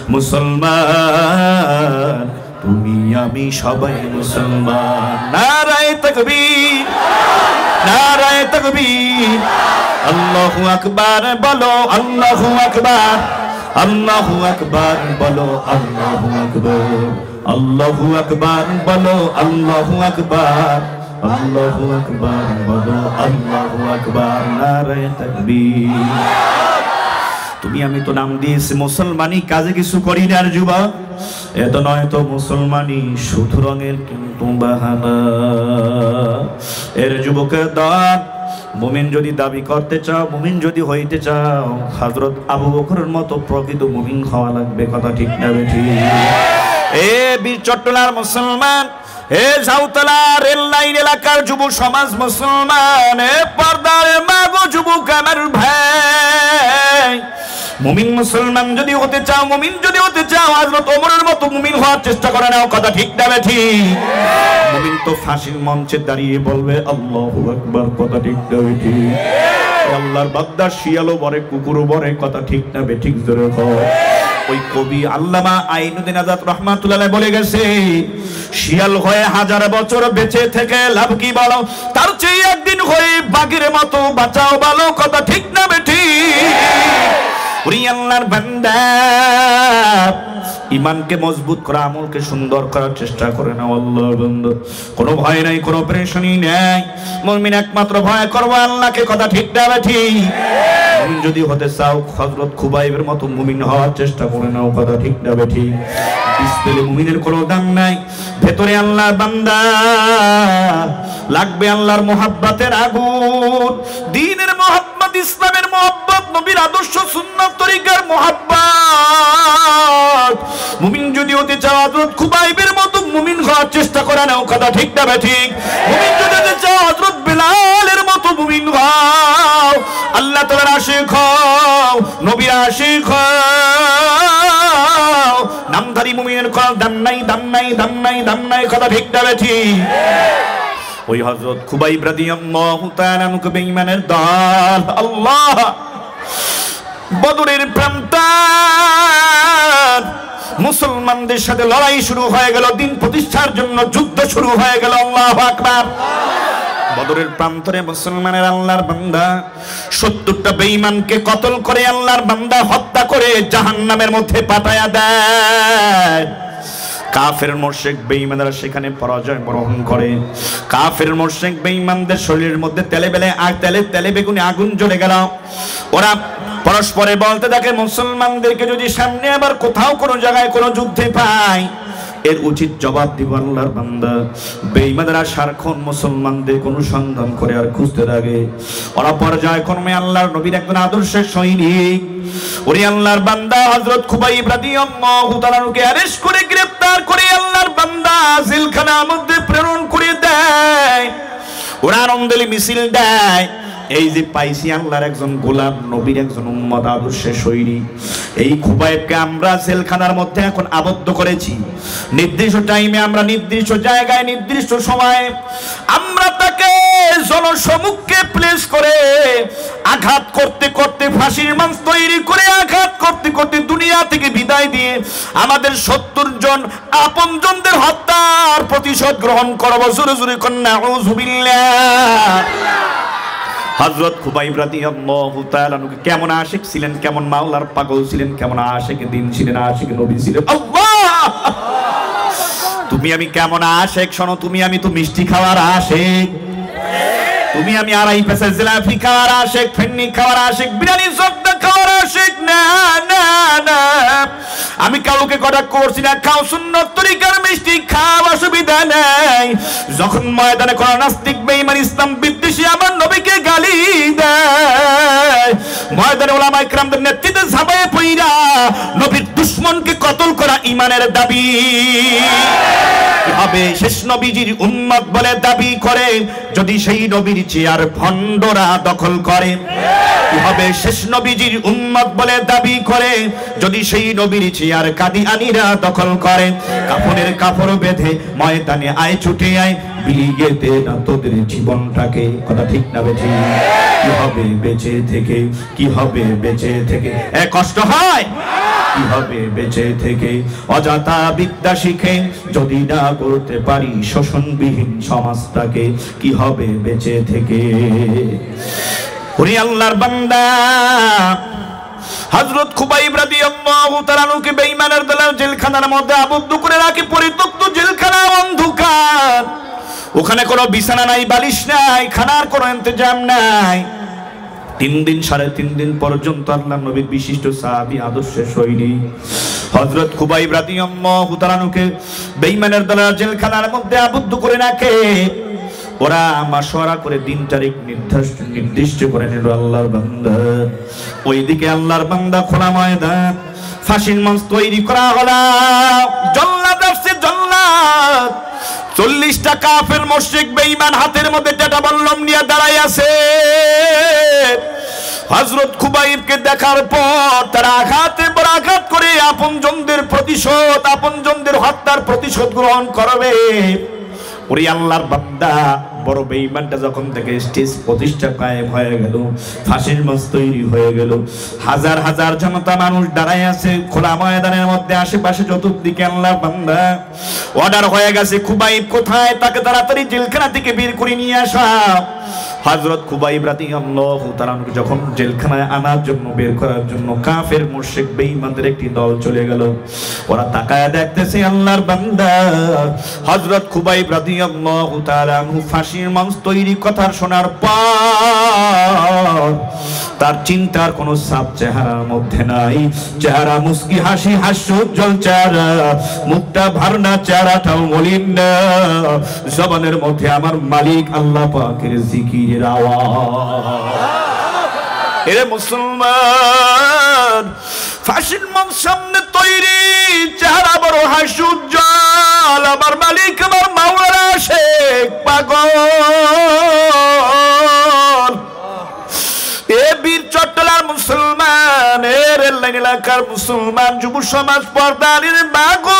মুসলমান তুমি আমি সবাই মুসলমান, নারায়ে তাকবীর, নারায়ে তাকবীর, আল্লাহু আকবার বলো, আল্লাহু আকবার, আল্লাহু আকবার বলো, আল্লাহু আকবার, আল্লাহু আকবার বলো, আল্লাহু আকবার, আল্লাহু আকবার বলো, আল্লাহু আকবার, নারায়ে তাকবীর। তুমি আমি তো নাম দিয়েছি মুসলমানি, কাজে কিছু করি না আর যুবক, এত নয় তো মুসলমানি শুধু রঙের কিন্তু বাহানা। এর যুবকের দাঁত, মুমিন যদি দাবি করতে চাও, মুমিন যদি হইতে চাও, হযরত আবু বকরের মতো প্রকৃত মুমিন হওয়া লাগবে, কথা ঠিক না বেঠিক? এ বীর চট্টলার মুসলমান, এ ঝাউতলা রেল লাইন এলাকার যুব সমাজ মুসলমান, এ পর্দার মাগো যুবক আমার ভাই, মুমিন মুসলমান যদি হতে চাও, মুমিন যদি হতে চাও, হযরত ওমরের মতো মুমিন হওয়ার চেষ্টা করে নাও, কথা ঠিক না বেঠিক? মুমিন তো ফাঁসির মঞ্চে দাঁড়িয়ে বলবে আল্লাহু আকবার, কথা ঠিক না বেঠিক? আল্লাহর বান্দা শিয়ালও বরে, কুকুরও বরে, কথা ঠিক না বেঠিক? জোরে হয়। ওই কবি আল্লামা আইনুদ্দিন আজাদ রাহমাতুল্লাহ আলাইহি বলে গেছে, শিয়াল হয়ে হাজার বছর বেঁচে থেকে লাভ কি বলো, তার চেয়ে একদিন হয়ে বাঘের মতো বাঁচাও ভালো, কথা ঠিক না বেঠিক? ওরে আল্লাহর বান্দা, ইমানকে মজবুত করা, আমলকে সুন্দর করার চেষ্টা করে না আল্লাহর বান্দা। কোনো ভয় নাই, কোনো পেরেশানি নাই। মুমিন একমাত্র ভয় করবো আল্লাহকে, কথা ঠিক না ঠিক? মুমিন যদি হতে চাও হযরত খুবাইবের মতো মুমিন হওয়ার চেষ্টা করে নাও, কথা ঠিক না ঠিক? ডিসপ্লে মুমিনের কোনো দাম নাই, ভেতরে আল্লাহর বান্দা লাগবে আল্লাহর মোহাব্বতের আগুন, দ্বীনের মোহাব্বত, ইসলামের মোহাব্বত, নবীর আদর্শ সুন্নাত তরিকার মোহাব্বত। মুমিন যদি হতে চাও হযরত খুবাইবের মতো মুমিন হওয়ার চেষ্টা করে নাও, কথা ঠিক না ঠিক? মুমিন যদি হতে চাও হযরত বিলালের মতো মুমিন হও, আল্লাহ তাআলার আশিক হও, নবীর আশিক হও। নামধারী মুমিনের কোনো দাম নাই, দাম নাই, দাম নাই, দাম নাই, কথা ঠিক না ঠিক? ওই হযরত খুবাইব রাদিয়াল্লাহু তাআলা আনহু বেঈমানের দল, আল্লাহ বদরের প্রান্তর মুসলমানদের সাথে লড়াই শুরু হয়ে গেল, দিন প্রতিষ্ঠার জন্য যুদ্ধ শুরু হয়ে গেল। আল্লাহু আকবার। বদরের প্রান্তরে মুসলমানের আল্লাহর বান্দা সত্তরটা বেঈমানকে কতল করে আল্লাহর বান্দা হত্যা করে জাহান্নামের মধ্যে পাঠায়া দেয়। কাফের মুশরিক বেঈমানরা সেখানে পরাজয় বরণ করে। কাফের মুশরিক বেঈমানদের শরীরের মধ্যে তেলে বেলে আর তেলে তেলে বেগুনে আগুন জ্বলে গেল। ওরা পরস্পরে বলতে থাকে, মুসলমানদেরকে যদি সামনে আবার কোথাও কোনো জায়গায় কোনো যুদ্ধে পাই, এর উচিত জবাব দিব আল্লাহর বান্দা। বেঈমানরা সারাক্ষণ মুসলমানদের কোনো সন্ধান করে আর খুঁজতে থাকে। ওরা পর্যায়ক্রমে আল্লাহর নবীর একজন আদর্শের সৈনিক, ওরে আল্লাহর বান্দা হযরত খুবাইব রাদিয়াল্লাহু তাআলাকে অ্যারেস্ট করে গ্রেফতার করে আল্লাহর বান্দা জেলখানার মধ্যে প্রেরণ করে দেয়। ওরা আনন্দের মিছিল দেয়, এই যে পাইছি আল্লাহর একজন গোলাম, নবীর একজন উম্মত, আদর্শের সৈনিক। এই খুবাইবকে আমরা জেলখানার মধ্যে এখন আবদ্ধ করেছি। নির্দিষ্ট টাইমে আমরা নির্দিষ্ট জায়গায় নির্দিষ্ট সময়ে আমরা তাকে জনসমুখে প্লেস করে আঘাত করতে করতে ফাঁসির মঞ্চ তৈরি করে আঘাত করতে করতে দুনিয়া থেকে বিদায় দিয়ে আমাদের সত্তর জন আপনজনদের হত্যার প্রতিশোধ গ্রহণ করব। জোরে জোরে কন্যা আউযু বিল্লাহ। হযরত খুবাইব রাদিয়াল্লাহু তাআলা আনহু কেমন আশিক ছিলেন, কেমন মাওলার পাগল ছিলেন, কেমন আশিক দিন ছিলেন, আশিক নবী ছিলেন। আল্লাহ, তুমি আমি কেমন আশিক শোনো। তুমি আমি তো মিষ্টি খাওয়ার আশিক, তুমি আমি আড়াই পেশা জিলাপি খাওয়ার আশিক, ফেন্নি খাওয়ার আশিক, বিরিয়ানি জর্দা খাওয়ার আশিক না না না। আমি কাউকে কটাক্ষ করছি না, খাও সুন্নত তরিকার মিষ্টি খাও, অসুবিধা নাই। যখন ময়দানে কোন নাস্তিক বেঈমান ইসলাম বিদ্বেষী আমার নবীকে গালি দেয়, ময়দানে উলামায়ে কেরামদের নেতৃত্বে ঝাঁপায়ে পইরা নবীর দুশমনকে কতল করা ঈমানের দাবি। কি হবে শেষ নবীজির উম্মত বলে দাবি করে যদি সেই নবীর চেয়ার ভণ্ডরা দখল করে? কি হবে শেষ নবীজির উম্মত বলে দাবি করে যদি সেই নবীর চেয়ার কাদিয়ানীরা দখল করে? কাফনের কাপড় বেঁধে ময়দানে আয় ছুটে আয়, বিলিয়ে দে না তোদের জীবনটাকে, কথা ঠিক না বেঁচে? কি হবে বেঁচে থেকে, কি হবে বেঁচে থেকে? এ কষ্ট হয়? কি হবে বেঁচে থেকে অযথা বিদ্যা শিখে যদি না করতে পারি শোষণবিহীন সমাজটাকে? কি হবে বেঁচে থেকে? ওরে আল্লাহর বান্দা, হযরত খুবাইব রাদিয়াল্লাহু তাআলা আনহুকে বেঈমানের দল জেলখানার মধ্যে আবদ্ধ করে রাখে। পরিত্যক্ত জেলখানা, অন্ধকার, ওখানে কোনো বিছানা নাই, বালিশ নাই, খানার কোনো ইন্তজাম নাই। তিন দিন সাড়ে তিন দিন পর্যন্ত আল্লাহর নবীর বিশিষ্ট সাহাবী, আদর্শের সৈনিক হযরত খুবাইব রাদিয়াল্লাহু তাআলা আনহুকে বেঈমানের দল জেলখানার মধ্যে আবদ্ধ করে রাখে। ওরা মাশওয়ারা করে দিন তারিখ নির্দিষ্ট নির্দিষ্ট করে নিল আল্লাহর বান্দা। ওইদিকে আল্লাহর বান্দা খোলা ময়দান, ফাঁসির মঞ্চ তৈরি করা হলো। জল্লাদ আসছে, জল্লাদ। চল্লিশটা কাফের মুশরিক বেঈমান হাতের মধ্যে যেটা বললাম নিয়ে দাঁড়াই আছে। হযরত খুবাইবকে দেখার পর তারা আঘাতে পর আঘাত করে আপনজনদের প্রতিশোধ, আপনজনদের হত্যার প্রতিশোধ গ্রহণ করবে। ওরে আল্লাহর বান্দা, বড় বেঈমানটা যখন থেকে স্টেজ প্রতিষ্ঠা কায়েম হয়ে গেল, ফাঁসির মঞ্চ তৈরি হয়ে গেল, হাজার হাজার জনতা মানুষ দাঁড়ায় আছে খোলা ময়দানের মধ্যে, আশেপাশে চতুর্দিকে আল্লাহর বান্দা অর্ডার হয়ে গেছে, খুবাইব কোথায়? তাকে তাড়াতাড়ি জেলখানা থেকে বের করে নিয়ে আসা। হযরত খুবাইব রাদিয়াল্লাহু তাআলা যখন জেলখানায় আনার জন্য বের করার জন্য কাফের মুশরিক বেঈমানদের একটি দল চলে গেল। ওরা তাকায় দেখতেছে আল্লাহর বান্দা হযরত খুবাইব রাদিয়াল্লাহু তাআলা আনহু ফাঁসির মঞ্চ তৈরি কথা শোনার পর তার চিন্তার কোনো ছাপ চেহারার মধ্যে নাই। চেহারা মুস্কি হাসি হাস্যোজ্জ্বল চেহারা, মুখটা ভারনা, চেহারাটাও মলিন না। জবানের মধ্যে আমার মালিক আল্লাহ পাকের জিকিরের আওয়াজ। এরে মুসলমান, ফাঁসির মঞ্চ সামনে তৈরি, চেহারা বড় হাস্যোজ্জ্বল, আমার মালিক আমার মাওলানা শেখ পাগল। এ বীর চট্টলার মুসলমান, এর লাইন এলাকার মুসলমান যুব সমাজ পর্দারের মাগো,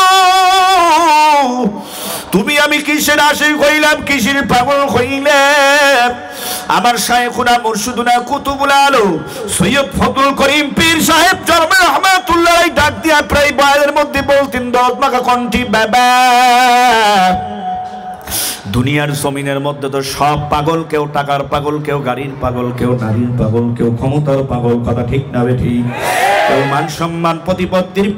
তুমি আমি কিসের আশিক হইলাম, কিসের পাগল হইলাম? আমার শায়েখুনা মুর্শিদুনা কুতুবুল আলম সৈয়দ ফজলুল করিম পীর সাহেব জরমে রহমাতুল্লাহ ডাক দিয়া প্রায় বয়ানের মধ্যে বলতেন, দশ মাকা কণ্ঠী বাবা, দুনিয়ার জমিনের মধ্যে তো সব পাগল, কেউ টাকার পাগল, কেউ গাড়ির পাগল, কেউ নারীর পাগল, কেউ ক্ষমতার পাগল, কথা ঠিক না বেঠিক? কেউ মান সম্মান প্রতিপত্তির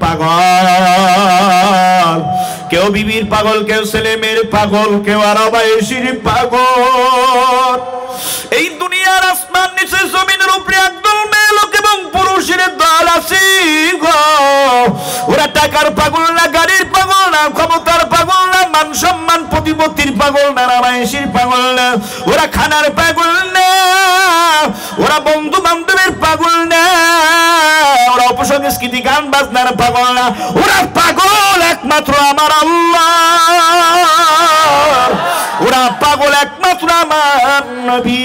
পাগল, কেউ বিবির পাগল, কেউ ছেলে মেয়ের পাগল, কেউ আরাবাইশির পাগল। এই দুনিয়ার আসমান নিচে জমিনের উপরে একদল মেয়ে লোক এবং পুরুষের দল আছে গো। ওরা টাকার পাগল না, গাড়ির পাগল না, ক্ষমতার পাগল না, মান সম্মান প্রতিপত্তির পাগল না, রামায়েশির পাগল না, ওরা খানার পাগল না, ওরা বন্ধু বান্ধবের পাগল না, ওরা অপসংস্কৃতি গান বাজনার পাগল না, ওরা পাগল একমাত্র আমার আল্লাহ, ওরা পাগল একমাত্র আমার নবী।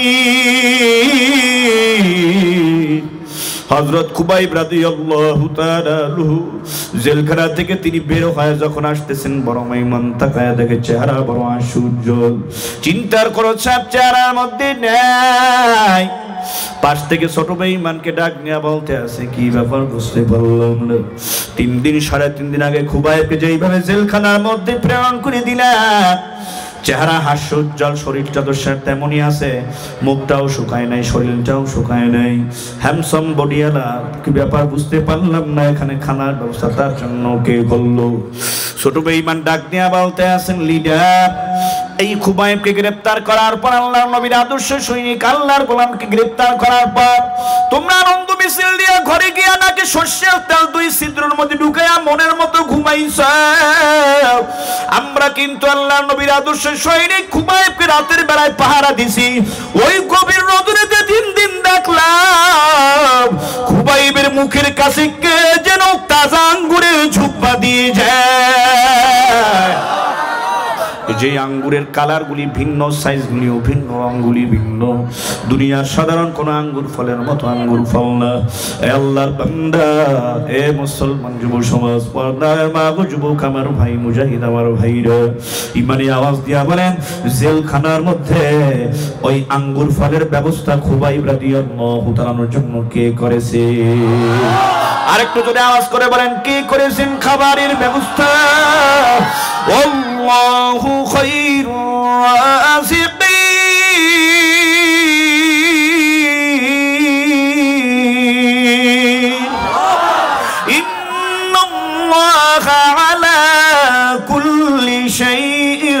হযরত খুবাইব রাদিয়াল্লাহু তাআলা জেলখানা থেকে তিনি বের হয়ে যখন আসতেছেন, বড় মেহমান তাকায় দেখে চেহারা বড় হাস্যোজ্জ্বল, চিন্তার করো ছাপ চেহারার মধ্যে নাই। পাশ থেকে ছোট বেঈমানকে ডাক নিয়ে বলতে আছে, কি ব্যাপার বুঝতে পারলাম না, তিন দিন সাড়ে তিন দিন আগে খুবাইবকে যেইভাবে জেলখানার মধ্যে প্রেরণ করে দিলাম, চেহারা হাস্যোজ্জ্বল, শরীরটা তো তেমনই আছে, মুখটাও শুকায় নাই, শরীরটাও শুকায় নাই, হ্যান্ডসাম বডিওয়ালা, কি ব্যাপার বুঝতে পারলাম না, এখানে খানার ব্যবস্থা তার জন্য কে করলো? ছোট বেঈমান ডাক দিয়া বলতে আছেন, লিডার, এই খুবাইবকে গ্রেফতার করার পর, আল্লাহর নবীর আদর্শ সৈনিক আল্লাহর গোলামকে গ্রেফতার করার পর তোমরা আনন্দ মিছিল দিয়া ঘরে গিয়া নাকি সর্ষের তেল দুই ছিদ্রের মধ্যে ঢুকাইয়া মনের মতো ঘুমাইছ। আমরা কিন্তু আল্লাহর নবীর আদর্শ সৈনিক খুবাইবকে রাতের বেলায় পাহারা দিছি। ওই গভীর রজনীতে দিন দিন দেখলাম খুবাইবের মুখের কাছে কে যেন তাজা আঙ্গুরের ঝুপা দিয়ে যায়। যে আঙ্গুরের কালার গুলি ভিন্ন, সাইজ গুলিও ভিন্ন, রঙগুলি ভিন্ন, দুনিয়ার সাধারণ কোন আঙ্গুর ফলের মতো আঙ্গুর ফল না। এ আল্লাহর বান্দা, এ মুসলমান যুব সমাজ পর্দার মা গো, যুবক আমার ভাই, মুজাহিদ আমার ভাইরা, ইমানি আওয়াজ দিয়া বলেন, জেলখানার মধ্যে ওই আঙ্গুর ফলের ব্যবস্থা খুবাইব রাদিয়াল্লাহু তাআলার জন্য কে করেছে? আরেকটু যদি আওয়াজ করে বলেন, কে করেছেন খাবারের ব্যবস্থা? আল্লাহু খায়রুর রাযিকিন, ইন্নাল্লাহা আলা কুল্লি শাইইন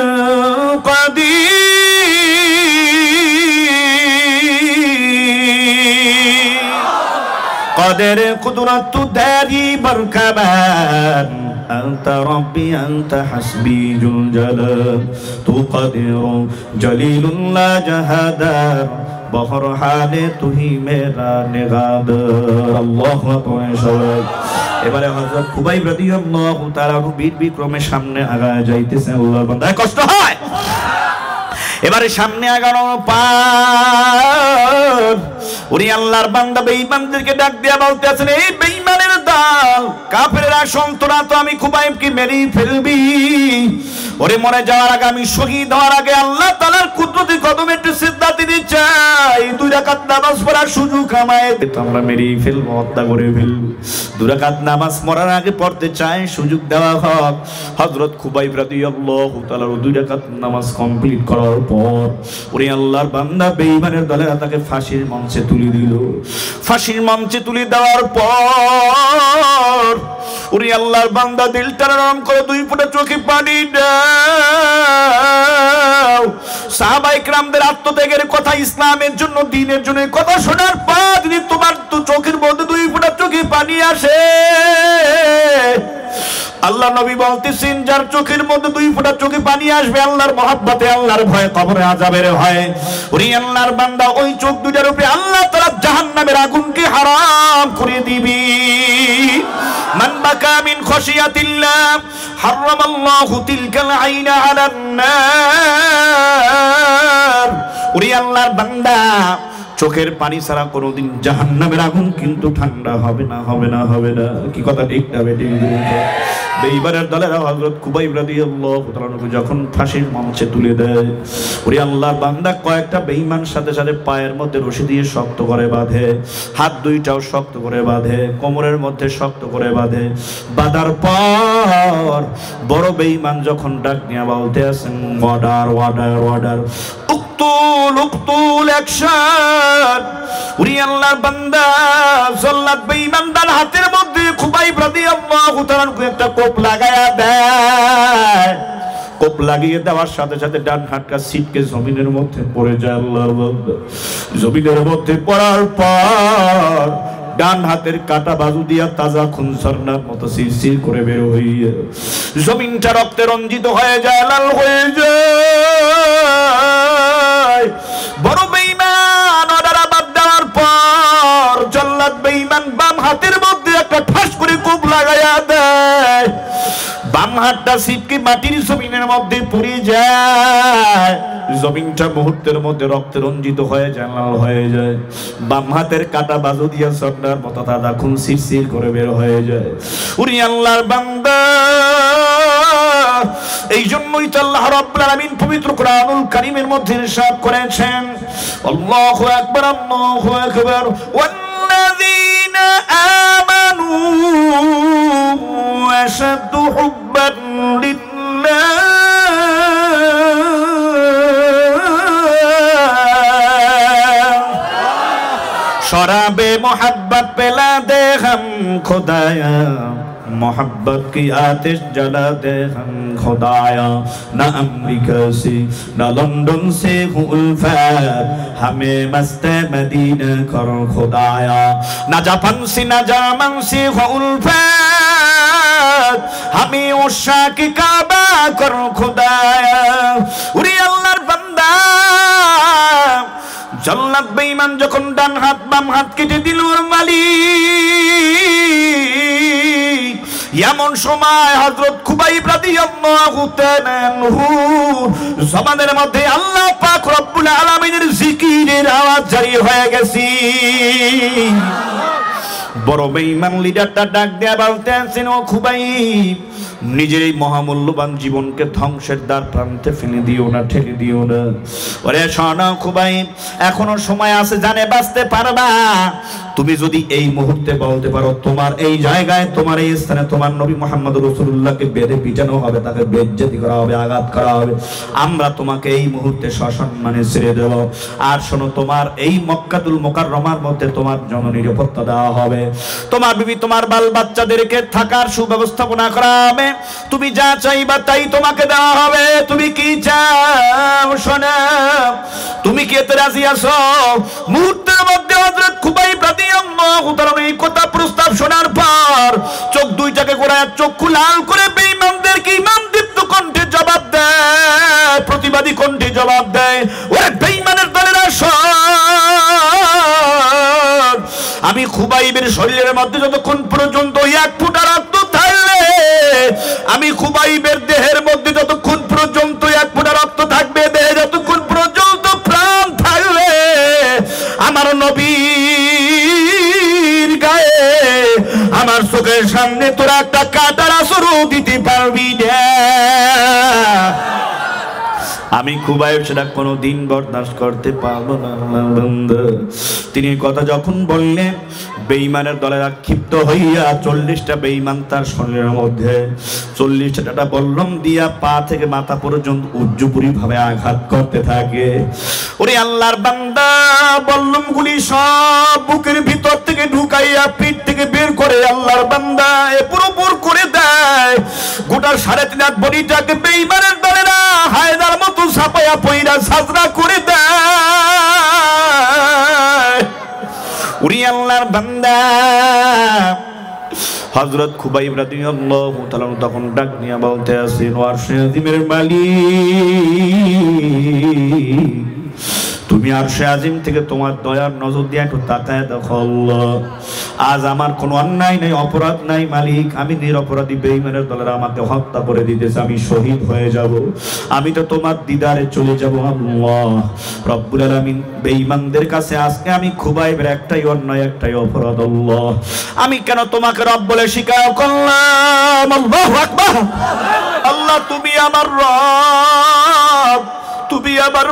কাদির, কাদের কুদরত দারি বরকাবান, أنت ربي أنت حسبي ذو الجلال، تقدر جليل لا جهادر، بحر حالے تو ہی میرا نگادر। আল্লাহু আকবার। এবারে হযরত খুবাইব রাদিয়াল্লাহু তাআলা বীর বিক্রমে সামনে আগায় যাইতেছে। আল্লাহর বান্দা কষ্ট হয়, এবারে সামনে আগানোর পার উনি আল্লাহর বান্দা বেঈমানদেরকে ডাক দিয়া বলতে আছেন, এই বেঈমানের দল, কাফেররা সন্তরা তো আমি খুবাইবকে মেরে ফেলবি। ওরে মরে যাওয়ার আগে, আমি শহীদ হওয়ার আগে আল্লাহ তাআলার কুদরতি কদমে একটু সিজদা দিতে চাই, দুই রাকাত নামাজ পড়ার সুযোগ আমায় তো আমরা মেরেই ফেলবো, হত্যা করে ফেলবো। দুই রাকাত নামাজ পড়ার আগে পড়তে চাই, সুযোগ দেওয়া হোক। হযরত খুবাইব রাদিয়াল্লাহু তাআলা দুই রাকাত নামাজ কমপ্লিট করার পর ওরে আল্লাহর বান্দা বেঈমানের দলেরা তাকে ফাঁসির মঞ্চে তুলে দিল। ফাঁসির মঞ্চে তুলে দেওয়ার পর ওরে আল্লাহর বান্দা দিলটা নরম করে দুই ফোঁটা চোখে পানি দাও। সাহাবায়ে কেরামদের আত্মত্যাগের কথা, ইসলামের জন্য, দ্বীনের জন্য কথা শোনার পর যদি তোমার তো চোখের মধ্যে দুই ফোঁটা চোখে পানি আসে, আল্লাহ নবী বলতেছেন যার চোখের মধ্যে দুই ফোঁটা চোখে পানি আসবে আল্লাহর মহব্বতে, আল্লাহর ভয়ে, কবরে আযাবের ভয়ে, ওরে আল্লাহর বান্দা ওই চোখ দুটার উপরে আল্লাহ তাআলা জাহান্নামের আগুনকে হারাম করে দিবি। মান বাকা মিন খাশিয়াতিল্লাহ হারামাল্লাহু তিলকাল আইনা আলান নার। ওরে আল্লাহর বান্দা চোখের পানি ছাড়া কোনোদিন জাহান্নামের আগুন কিন্তু ঠান্ডা হবে না, হবে না, হবে না। কি কথা ঠিক না বেঠিক? বেঈমানের দলেরা হযরত খুবাইব রাদিয়াল্লাহু তাআলা যখন ফাঁসির মঞ্চে তুলে দেয়, ওরে আল্লাহর বান্দা কয়েকটা বেঈমান সাথে সাথে পায়ের মধ্যে রশি দিয়ে শক্ত করে বাঁধে, হাত দুইটাও শক্ত করে বাঁধে, কোমরের মধ্যে শক্ত করে বাঁধে। বাঁধার পর বড় বেঈমান যখন ডাক নিয়ে বলতে আছেন অর্ডার অর্ডার অর্ডার, উক্তুল উক্তুল অ্যাকশন। ওরে আল্লাহর বান্দা জল্লাদ বেঈমান তার হাতের মধ্যে খুবাইব রাদিয়াল্লাহু তাআলা একটা কোপ লাগায়া দেয়। কোপ লাগিয়ে দেওয়ার সাথে সাথে ডান হাতটা ছিটকে জমিনের মধ্যে পড়ে যায়। আল্লাহর বান্দা জমিনের মধ্যে পড়ার পর ডান হাতের কাটা বাজু দিয়া তাজা খুন ঝরনার মতো শিরশির করে বের হইয়া জমিনটা রক্তে রঞ্জিত হয়ে যায়, লাল হয়ে যায়। বড় বেঈমান অর্ডার বাদ দেওয়ার পর জল্লাদ বেঈমান বাম হাতের মধ্যে একটা ঠাস করে কোপ লাগাইয়া দেয়। বাম হাতটা ছিটকে মাটির জমিনের মধ্যে পড়ে যায়, জমিনটা মুহূর্তের মধ্যে রক্তে রঞ্জিত হয়ে যায়, লাল হয়ে যায়। বাম হাতের কাটা বাজু দিয়া সর্দার মতো তাজা খুন শিরশির করে বের হয়ে যায়। ওরে আল্লাহর বান্দা এই জন্যই তো আল্লাহ রাব্বুল আলামিন পবিত্র কোরআনুল কারীমের মধ্যে ইরশাদ করেছেন, আল্লাহু আকবার, আল্লাহু আকবার, ওয়াল্লাযীনা আমানু আশাদ্দু হুব্বান লিল্লাহ। शराबे मोहब्बत पिला दे हम खुदाया, मोहब्बत की आतिश जला दे हम खुदाया। न अमेरिका से न लंदन से हूँ उल्फत, हमें मस्ते मदीना करो खुदाया। न जापान से न जामन से हूँ उल्फत, हमें उषा की काबा करो खुदाया। उरी अल्लाहर बंदा জল্লাদ বেঈমান যখন ডান হাত বাম হাত কেটে দিল মালিক, এমন সময় হযরত খুবাইব রাদিয়াল্লাহু তাআলা জবানের মধ্যে আল্লাহ পাক রব্বুল আলামিনের জিকিরের আওয়াজ জারি হয়ে গেছে। বড় বেঈমান লিডারটা ডাক দেয়া বলতে আছেন, ও খুবাইব নিজের এই মহামূল্যবান জীবনকে ধ্বংসের দ্বার প্রান্তে ফেলে দিও না, ঠেলে দিও না। ওরে শোনো খুবাইব, এখনো সময় আছে, জানে বাঁচতে পারবা। তুমি যদি এই মুহূর্তে বলতে পারো তোমার এই জায়গায়, তোমার এই স্থানে তোমার নবী মুহাম্মদ রাসূলুল্লাহকে বেঁধে পিটানো হবে, তাকে বেইজ্জতি করা হবে, আঘাত করা হবে, আমরা তোমাকে এই মুহূর্তে সসম্মানে ছেড়ে দেব। আর শোনো, তোমার এই মক্কাতুল মুকাররমার মধ্যে তোমার জন্য নিরাপত্তা দেওয়া হবে, তোমার বিবি তোমার বাল বাচ্চাদেরকে থাকার সুব্যবস্থাপনা করা হবে, তুমি যা চাইবা তাই তোমাকে দেওয়া হবে। তুমি কি চাও শোনো, তুমি কি এতে রাজি আছো? মুহূর্তের মধ্যে হযরত খুবাইব রাদিয়াল্লাহু তাআলা এই কথা প্রস্তাব শোনার পর চোখ দুইটাকে ঘোরায় চক্ষু লাল করে বেঈমানদেরকে ঈমানদীপ্ত কণ্ঠে জবাব দেয়, প্রতিবাদী কণ্ঠে জবাব দেয়, ওরে বেঈমানের দলেরা শোন, আমি খুবাইবের শরীরের মধ্যে যতক্ষণ পর্যন্ত এক ফোঁটা রক্ত থাকলে, আমি খুবাইবের দেহের মধ্যে যতক্ষণ পর্যন্ত এক ফোঁটা রক্ত থাকবে, দেহে যতক্ষণ পর্যন্ত প্রাণ থাকলে, আমার নবীর গায়ে আমার চোখের সামনে তোরা একটা কাঁটার আসরও দিতে পারবি না। আমি খুবাইব সেটা কোনো দিন বরদাস্ত করতে পারবো না আল্লাহর বান্দা। তিনি কথা যখন বললেন বেঈমানের দলেরা ক্ষিপ্ত হইয়া চল্লিশটা বেঈমান তার শরীরের মধ্যে চল্লিশটা বল্লম দিয়া পা থেকে মাথা পর্যন্ত উজ্জুপুরি ভাবে আঘাত করতে থাকে। ওরে আল্লাহর বান্দা বল্লমগুলি সব বুকের ভিতর থেকে ঢুকাইয়া পিঠ থেকে বের করে আল্লাহর বান্দা এ পুরোপুর করে দেয়। গোটা সাড়ে তিন হাত বডিটাকে বেঈমানের দলেরা হায়দার মতো ছাপাইয়া পইরা সাজরা করে দেয়। ওরে আল্লাহর বান্দা হযরত খুবাইব রাদিয়াল্লাহু তাআলা তখন ডাক নিয়ে বলতে আছেন, আরশে আজিমের মালিক তুমি আরশে আজিম থেকে তোমার দয়ার নজর দিয়ে একটু তাকায় দেখো আল্লাহ, আজ আমার কোনো অন্যায় নাই, অপরাধ নাই মালিক, আমি নিরপরাধী, বেঈমানের দলেরা আমাকে হত্যা করে দিতেছে, আমি শহীদ হয়ে যাব, আমি তো তোমার দিদারে চলে যাব আল্লাহ রব্বুল আলামিন। বেঈমানদের কাছে আজকে আমি খুবাইবের একটাই অন্যায়, একটাই অপরাধ আল্লাহ, আমি কেন তোমাকে রব বলে স্বীকার করলাম। আল্লাহু আকবার। আল্লাহ তুমি আমার রব, তুমি আমার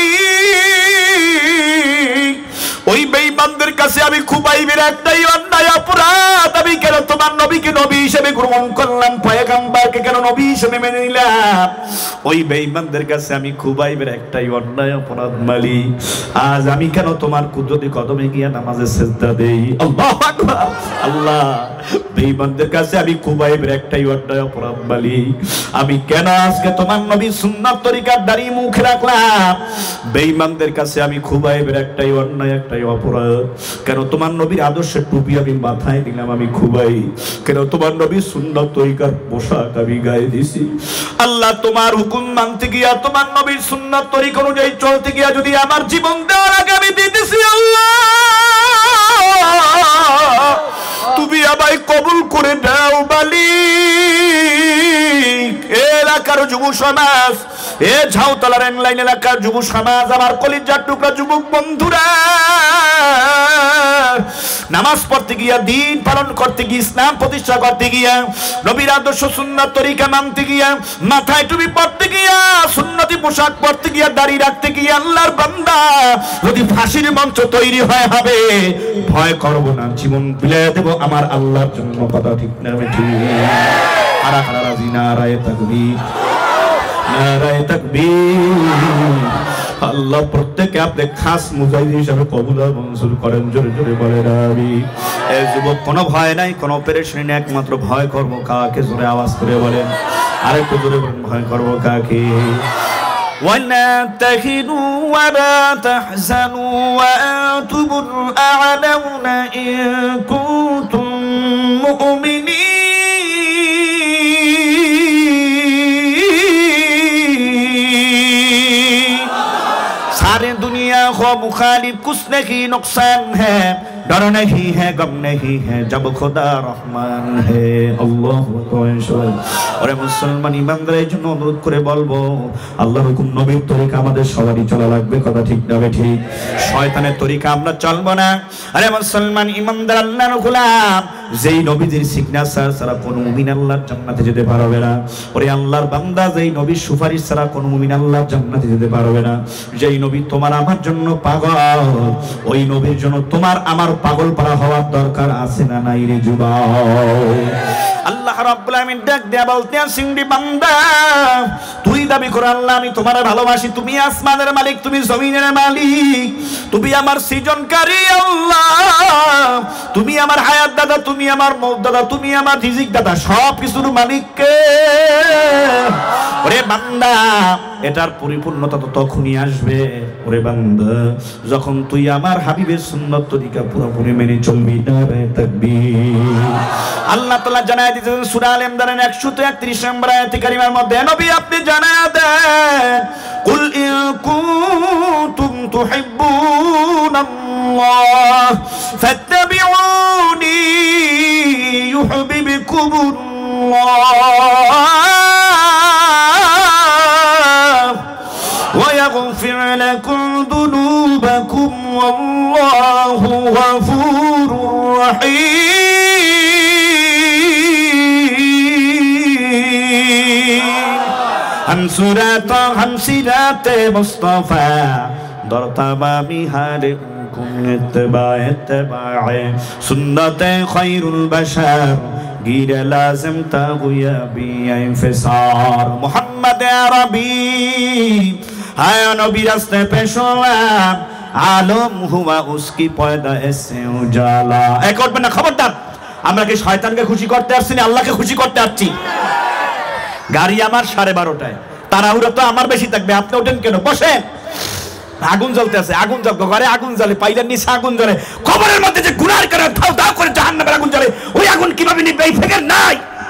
মালিক। ওই বেঈমানদের কাছে আমি খুবাইবের একটাই অন্যায় অপরাধ, আমি কেন তোমার নবীকে নবী হিসেবে গ্রহণ করলাম, পয়গম্বরকে কেন নবী হিসেবে মেনে নিলাম। ওই বেঈমানদের কাছে আমি খুবাইবের একটাই অন্যায় অপরাধ মালিক, আজ আমি কেন তোমার কুদরতি কদমে গিয়ে নামাজে সিজদা দেই। আল্লাহু আকবার। আল্লাহ বেঈমানদের কাছে আমি খুবাইবের একটাই অন্যায় অপরাধ মালিক, আমি কেন আজকে তোমার নবী সুন্নাত তরিকার দাড়ি মুখে রাখলাম। বেঈমানদের কাছে আমি খুবাইবের একটাই অন্যায়, একটাই অপরাধ, কেন তোমার নবীর আদর্শের টুপি আমি মাথায় দিলাম, আমি খুবাই, কেন তোমার নবীর সুন্নাত তরিকার পোশাক আমি গায়ে দিছি। আল্লাহ তোমার হুকুম মানতে গিয়া, তোমার নবীর সুন্নাত তরিকা অনুযায়ী চলতে গিয়া যদি আমার জীবন দেওয়ার আগে আমি দিতেছি আল্লাহ, তুমি আমায় কবুল করে দাও মালিক। এলাকার যুব সমাজ, এ ঝাউতলা রেল লাইন এলাকার যুব সমাজ, আমার কলিজার টুকরা যুবক বন্ধুরা, নামাজ পড়তে গিয়া, দিন পালন করতে গিয়ে, ইসলাম প্রতিষ্ঠা করতে গিয়া, নবীর আদর্শ সুন্নাত তরিকা মানতে গিয়া, মাথায় টুপি পড়তে গিয়া, সুন্নতি পোশাক পড়তে গিয়া, দাড়ি রাখতে গিয়া, আল্লাহর বান্দা যদি ফাঁসির মঞ্চ তৈরি হয় হবে, ভয় করব না, জীবন বিলিয়ে দেব আমার আল্লাহর জন্য। কথা ঠিক না ঠিক? আরা আরা রাজি, নারায়ে তাকবীর, নারায়ে তাকবীর। আল্লাহ প্রত্যেককে আপনি খাস মুজাহিদ হিসাবে কবুল আর মঞ্জুর করেন, জোরে জোরে বলেন আমিন। এই যুবক কোনো ভয় নাই, কোনো পেরেশানি নেই, একমাত্র ভয় করব কাকে, জোরে আওয়াজ করে বলেন, আরেকটু জোরে বলেন, ভয় করব কাকে। ولا تهنوا ولا تحزنوا وأنتم الأعلون إن كنتم مؤمنين। सारे दुनिया को मुखालिफ कुछ नहीं नुकसान है, डर नहीं है, गम नहीं है, जब खुदा रहमान है। अल्लाह और मुसलमान ईमानदार এই জন্য অনুরোধ করে বলবো, আল্লাহর হুকুম নবীর তরিকা আমাদের সবারই চলা লাগবে। কথা ঠিক না ঠিক? শয়তানের তরিকা আমরা চলবো না। আরে মুসলমান ঈমানদার আল্লাহর গোলাম, যেই নবীদের সিগনেচার ছাড়া কোনো মুমিন আল্লাহর জান্নাতে যেতে পারবে না। ওরে আল্লাহর বান্দা, যেই নবীর সুপারিশ ছাড়া কোনো মুমিন আল্লাহর জান্নাতে যেতে পারবে না। যেই নবী তোমার আমার জন্য পাগল, ওই নবীর জন্য তোমার আমার পাগল পারা হওয়ার দরকার আছে না নাই রে যুবক? আল্লাহ রাব্বুল আলামিন ডাক দেয়া বলতে সিংড়ি বান্দা, তুই দাবি কর আল্লাহ আমি তোমারে ভালোবাসি, তুমি আসমানের মালিক, তুমি জমিনের মালিক, তুমি আমার সৃজনকারী আল্লাহ, তুমি আমার হায়াত দাদা, তুমি আমার মওত দাদা, তুমি আমার রিজিক দাদা, সব কিছুর মালিক কে? ওরে বান্দা, এটার পরিপূর্ণতা তো তখনই আসবে ওরে বান্দা যখন তুই আমার হাবিবের সুন্নাত তরিকা পুরোপুরি মেনে চলবি। নারায়ে তাকবীর। আল্লাহ তাআলা জানায় দিয়েছেন সূরা আল ইমরানের একশো একত্রিশ নম্বর আয়াতে কারিমার মধ্যে, নবী আপনি জানায় দেন, কুল ইন কুনতুম তুহিব্বুনাল্লাহ ফাত্তাবিউনি ইউহিব্বুকুমুল্লাহ ওয়া ইয়াগফির লাকুম যুনুবাকুম ওয়াল্লাহু গফুরুর রাহিম। হামসুরাত হামসিরাতে মুস্তাফা দরতাবা বিহারে কুনতবা ইতবায়ে সুন্নতে খায়রুল বাশার গিরে লাজিম তাগুয়া বিইনফিসার মুহাম্মদ আরবি হায় নবী রাস্তে পেশোয়া আলম হুয়া উসকি পয়দা এসে উজালা। এ করবেন না, খবরদার। আমরা কি শয়তানকে খুশি করতে আসছি না আল্লাহকে খুশি করতে আসছি? গাড়ি আমার সাড়ে বারোটায়, তাড়াহুড়ো তো আমার বেশি থাকবে, আপনি ওঠেন কেন? বসেন। আগুন জ্বলতে আছে, আগুন জ্বলতে ঘরে আগুন জ্বলে, পাইলের নিচে আগুন জ্বলে, কবরের মধ্যে যে গুনার করে দাও দাও করে জাহান্নামের আগুন জ্বলে, ওই আগুন কিভাবে নিবে? এই ফিকির নাই।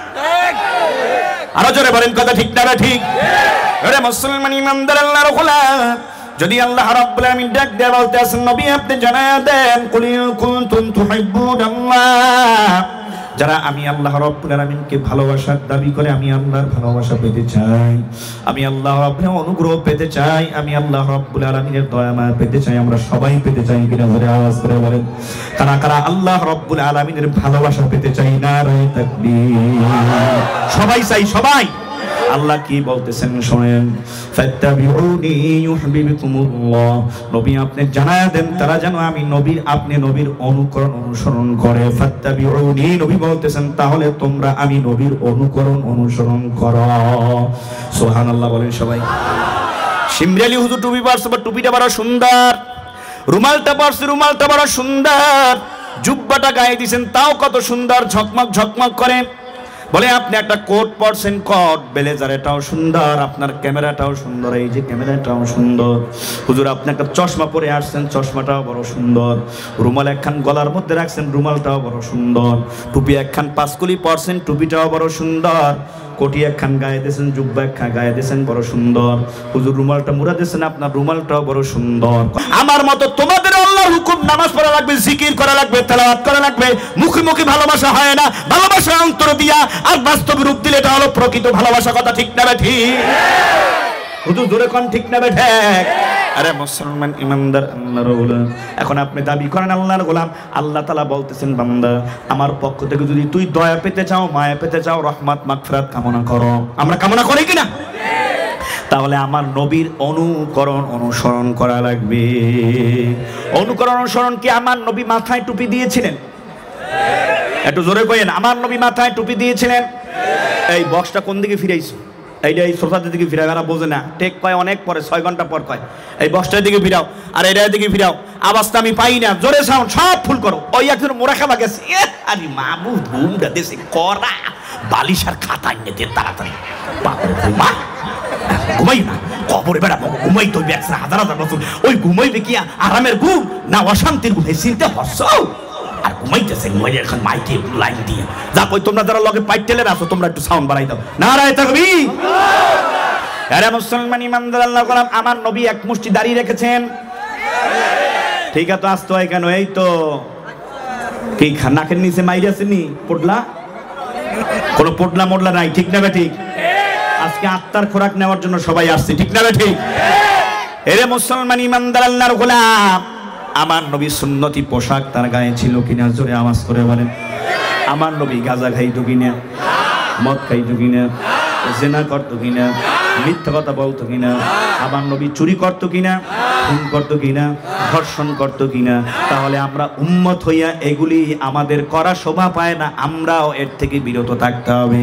আরো জোরে বলেন কথা ঠিক না ঠিক? আরে মুসলমান ইমানদার আল্লাহর গোলাম, যদি আল্লাহ রাব্বুল আলামিন ডাক দেয়া বলতে আছেন নবী আপনি জানায়া দেন কুল ইন কুনতুম তুহিব্বুনাল্লাহ, যারা আমি আল্লাহ রাব্বুল আলামিনকে ভালোবাসার দাবি করে, আমি আল্লাহর ভালোবাসা পেতে চাই, আমি আল্লাহ রাব্বুল অনুগ্রহ পেতে চাই, আমি আল্লাহ রাব্বুল আলামিনের দয়া মায়া পেতে চাই, আমরা সবাই পেতে চাই কিনা বলে আওয়াজ করে বলেন কারা কারা আল্লাহ রাব্বুল আলামিনের ভালোবাসা পেতে চাই? নারায়ে তাকবীর। সবাই চাই, সবাই। আল্লাহ কি বলতেছেন শুনেন, ফাত্তাবিউনি ইউহিব্বুকুমুল্লাহ, নবী আপনি জানায়া দেন তারা যেন আমি নবীর আপনি নবীর অনুকরণ অনুসরণ করে। ফাত্তাবিউনি, নবী বলতেছেন তাহলে তোমরা আমি নবীর অনুকরণ অনুসরণ করো। সুবহানাল্লাহ বলেন সবাই। শিমরালি হুজুর টুপি পরছে, টুপিটা বড় সুন্দর, রুমালটা পরছে, রুমালটা বড় সুন্দর, জুব্বাটা গায়ে দিয়েছেন তাও কত সুন্দর, ঝকমক ঝকমক করে। বলে আপনি একটা কোট পরছেন, কোট ব্লেজার এটাও সুন্দর, আপনার ক্যামেরাটাও সুন্দর, এই যে ক্যামেরাটাও সুন্দর। হুজুর আপনি একটা চশমা পরে আসছেন, চশমাটাও বড় সুন্দর, রুমাল একখান গলার মধ্যে রাখছেন, রুমালটাও বড় সুন্দর, টুপি একখান পাঁচকুলি পরছেন, টুপিটাও বড় সুন্দর, কোটি একখান গায়ে দিয়েছেন, জুব্বা একখান গায়ে দিয়েছেন, বড় সুন্দর। হুজুর রুমালটা মুড়া দিয়েছেন, আপনার রুমালটাও বড় সুন্দর। আমার মতো তোমাদের আল্লাহর হুকুম নামাজ পড়া লাগবে, জিকির করা লাগবে, তেলাওয়াত করা লাগবে। মুখে মুখে ভালোবাসা হয় না, ভালোবাসা অন্তর দিয়া আর বাস্তব রূপ দিলে এটা হলো প্রকৃত ভালোবাসা। কথা ঠিক না ঠিক? হুজুর জোরে কোন ঠিক না ঠিক? আরে মুসলমান ইমানদার আল্লাহর গোলাম, এখন আপনি দাবি করেন আল্লাহর গোলাম, আল্লাহ তাআলা বলতেছেন বান্দা আমার পক্ষ থেকে যদি তুই দয়া পেতে চাও, মায়া পেতে চাও, রহমত মাগফিরাত কামনা করো, আমরা কামনা করি কিনা? তাহলে আমার নবীর অনুকরণ অনুসরণ করা লাগবে। অনুকরণ অনুসরণ কি? আমার নবী মাথায় টুপি দিয়েছিলেন, একটু জোরে কইেন, আমার নবী মাথায় টুপি দিয়েছিলেন। এই বক্সটা কোন দিকে ফিরাইছো? এইটা এই সোফার দিকে ফিরাও, এরা বোঝে না, টেক কয় অনেক পরে, ছয় ঘন্টা পর কয় এই বক্সটার দিকে ফিরাও, আর এটার দিকে ফিরাও, আওয়াজটা আমি পাই না, জোরে সাউন্ড সব ফুল করো। ওই একজন মোরা খাবা গেছে, আরে মাহবুব ঘুমটা দেশে করা বালিশ আর খাতা এনে দে তাড়াতাড়ি, ঘুমা ঘুমাই না, কবরে বেড়া ঘুমাই তো একসাথে হাজার হাজার বছর, ওই ঘুমাইবে কি আরামের ঘুম না অশান্তির ঘুম? এই চিন্তা হচ্ছ আর ঘুমাইতেছে, ঘুমাইলে এখন মাইকে লাইন দিয়ে যা কই। তোমরা যারা লগে পাইট টেলের আছো তোমরা একটু সাউন্ড বাড়াই দাও, নারায়ে তাকবীর। আরে মুসলমান ইমানদার আল্লাহ গোলাম, আমার নবী এক মুষ্টি দাঁড়িয়ে রেখেছেন, ঠিক আছে? আসতো হয় কেন? এই তো কি নাকের নিচে মাইরে আসেনি পোটলা, কোনো পোটলা মোটলা নাই, ঠিক না ঠিক? আজকে আত্মার খোরাক নেওয়ার জন্য সবাই আসছে, ঠিক না ঠিক? এরে মুসলমান ইমানদার আল্লাহর গোলাম, আমার নবী সুন্নতি পোশাক তার গায়ে ছিল কিনা? জোরে আওয়াজ করে বলেন। আমার নবী গাঁজা খাইতো কিনা, মদ খাইতো কিনা, জেনা করতো কিনা, মিথ্যা কথা বলতো কিনা? আমার নবী চুরি করতো কিনা, খুন করতো কিনা, ধর্ষণ করতো কিনা? তাহলে আমরা উম্মত হইয়া এগুলি আমাদের করা শোভা পায় না, আমরাও এর থেকে বিরত থাকতে হবে।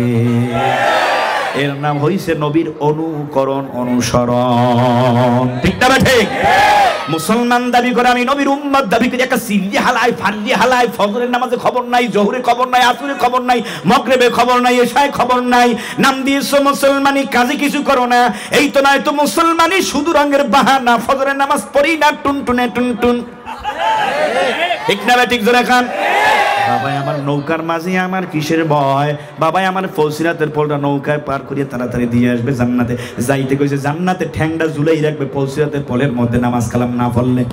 এর নাম হইছে নবীর অনুকরণ অনুসরণ, ঠিক না ঠিক? মুসলমান দাবি করে আমি নবীর উম্মত দাবি করি, একটা সিল্লি হালাই ফাল্লি হালাই, ফজরের নামাজে খবর নাই, জোহরে খবর নাই, আসরে খবর নাই, মাগরিবে খবর নাই, এশায় খবর নাই, নাম দিয়েছো মুসলমানি, কাজে কিছু করো না। এই তো নয় তো মুসলমানি, শুধু রঙের বাহানা, ফজরের নামাজ পড়ি না টুনটুনে টুনটুন, ঠিক না ঠিক? জোরে খান। বাবাই আমার নৌকার মাঝে আমার কিসের ভয়? বাবাই আমার ফলসিরাতের পোলটা নৌকায় পার করিয়ে তাড়াতাড়ি দিয়ে আসবে জান্নাতে। যাইতে কইছে জান্নাতে ঠ্যাংটা ঝুলাই রাখবে ফলসিরাতের পোলের মধ্যে নামাজ কালাম না পড়লে।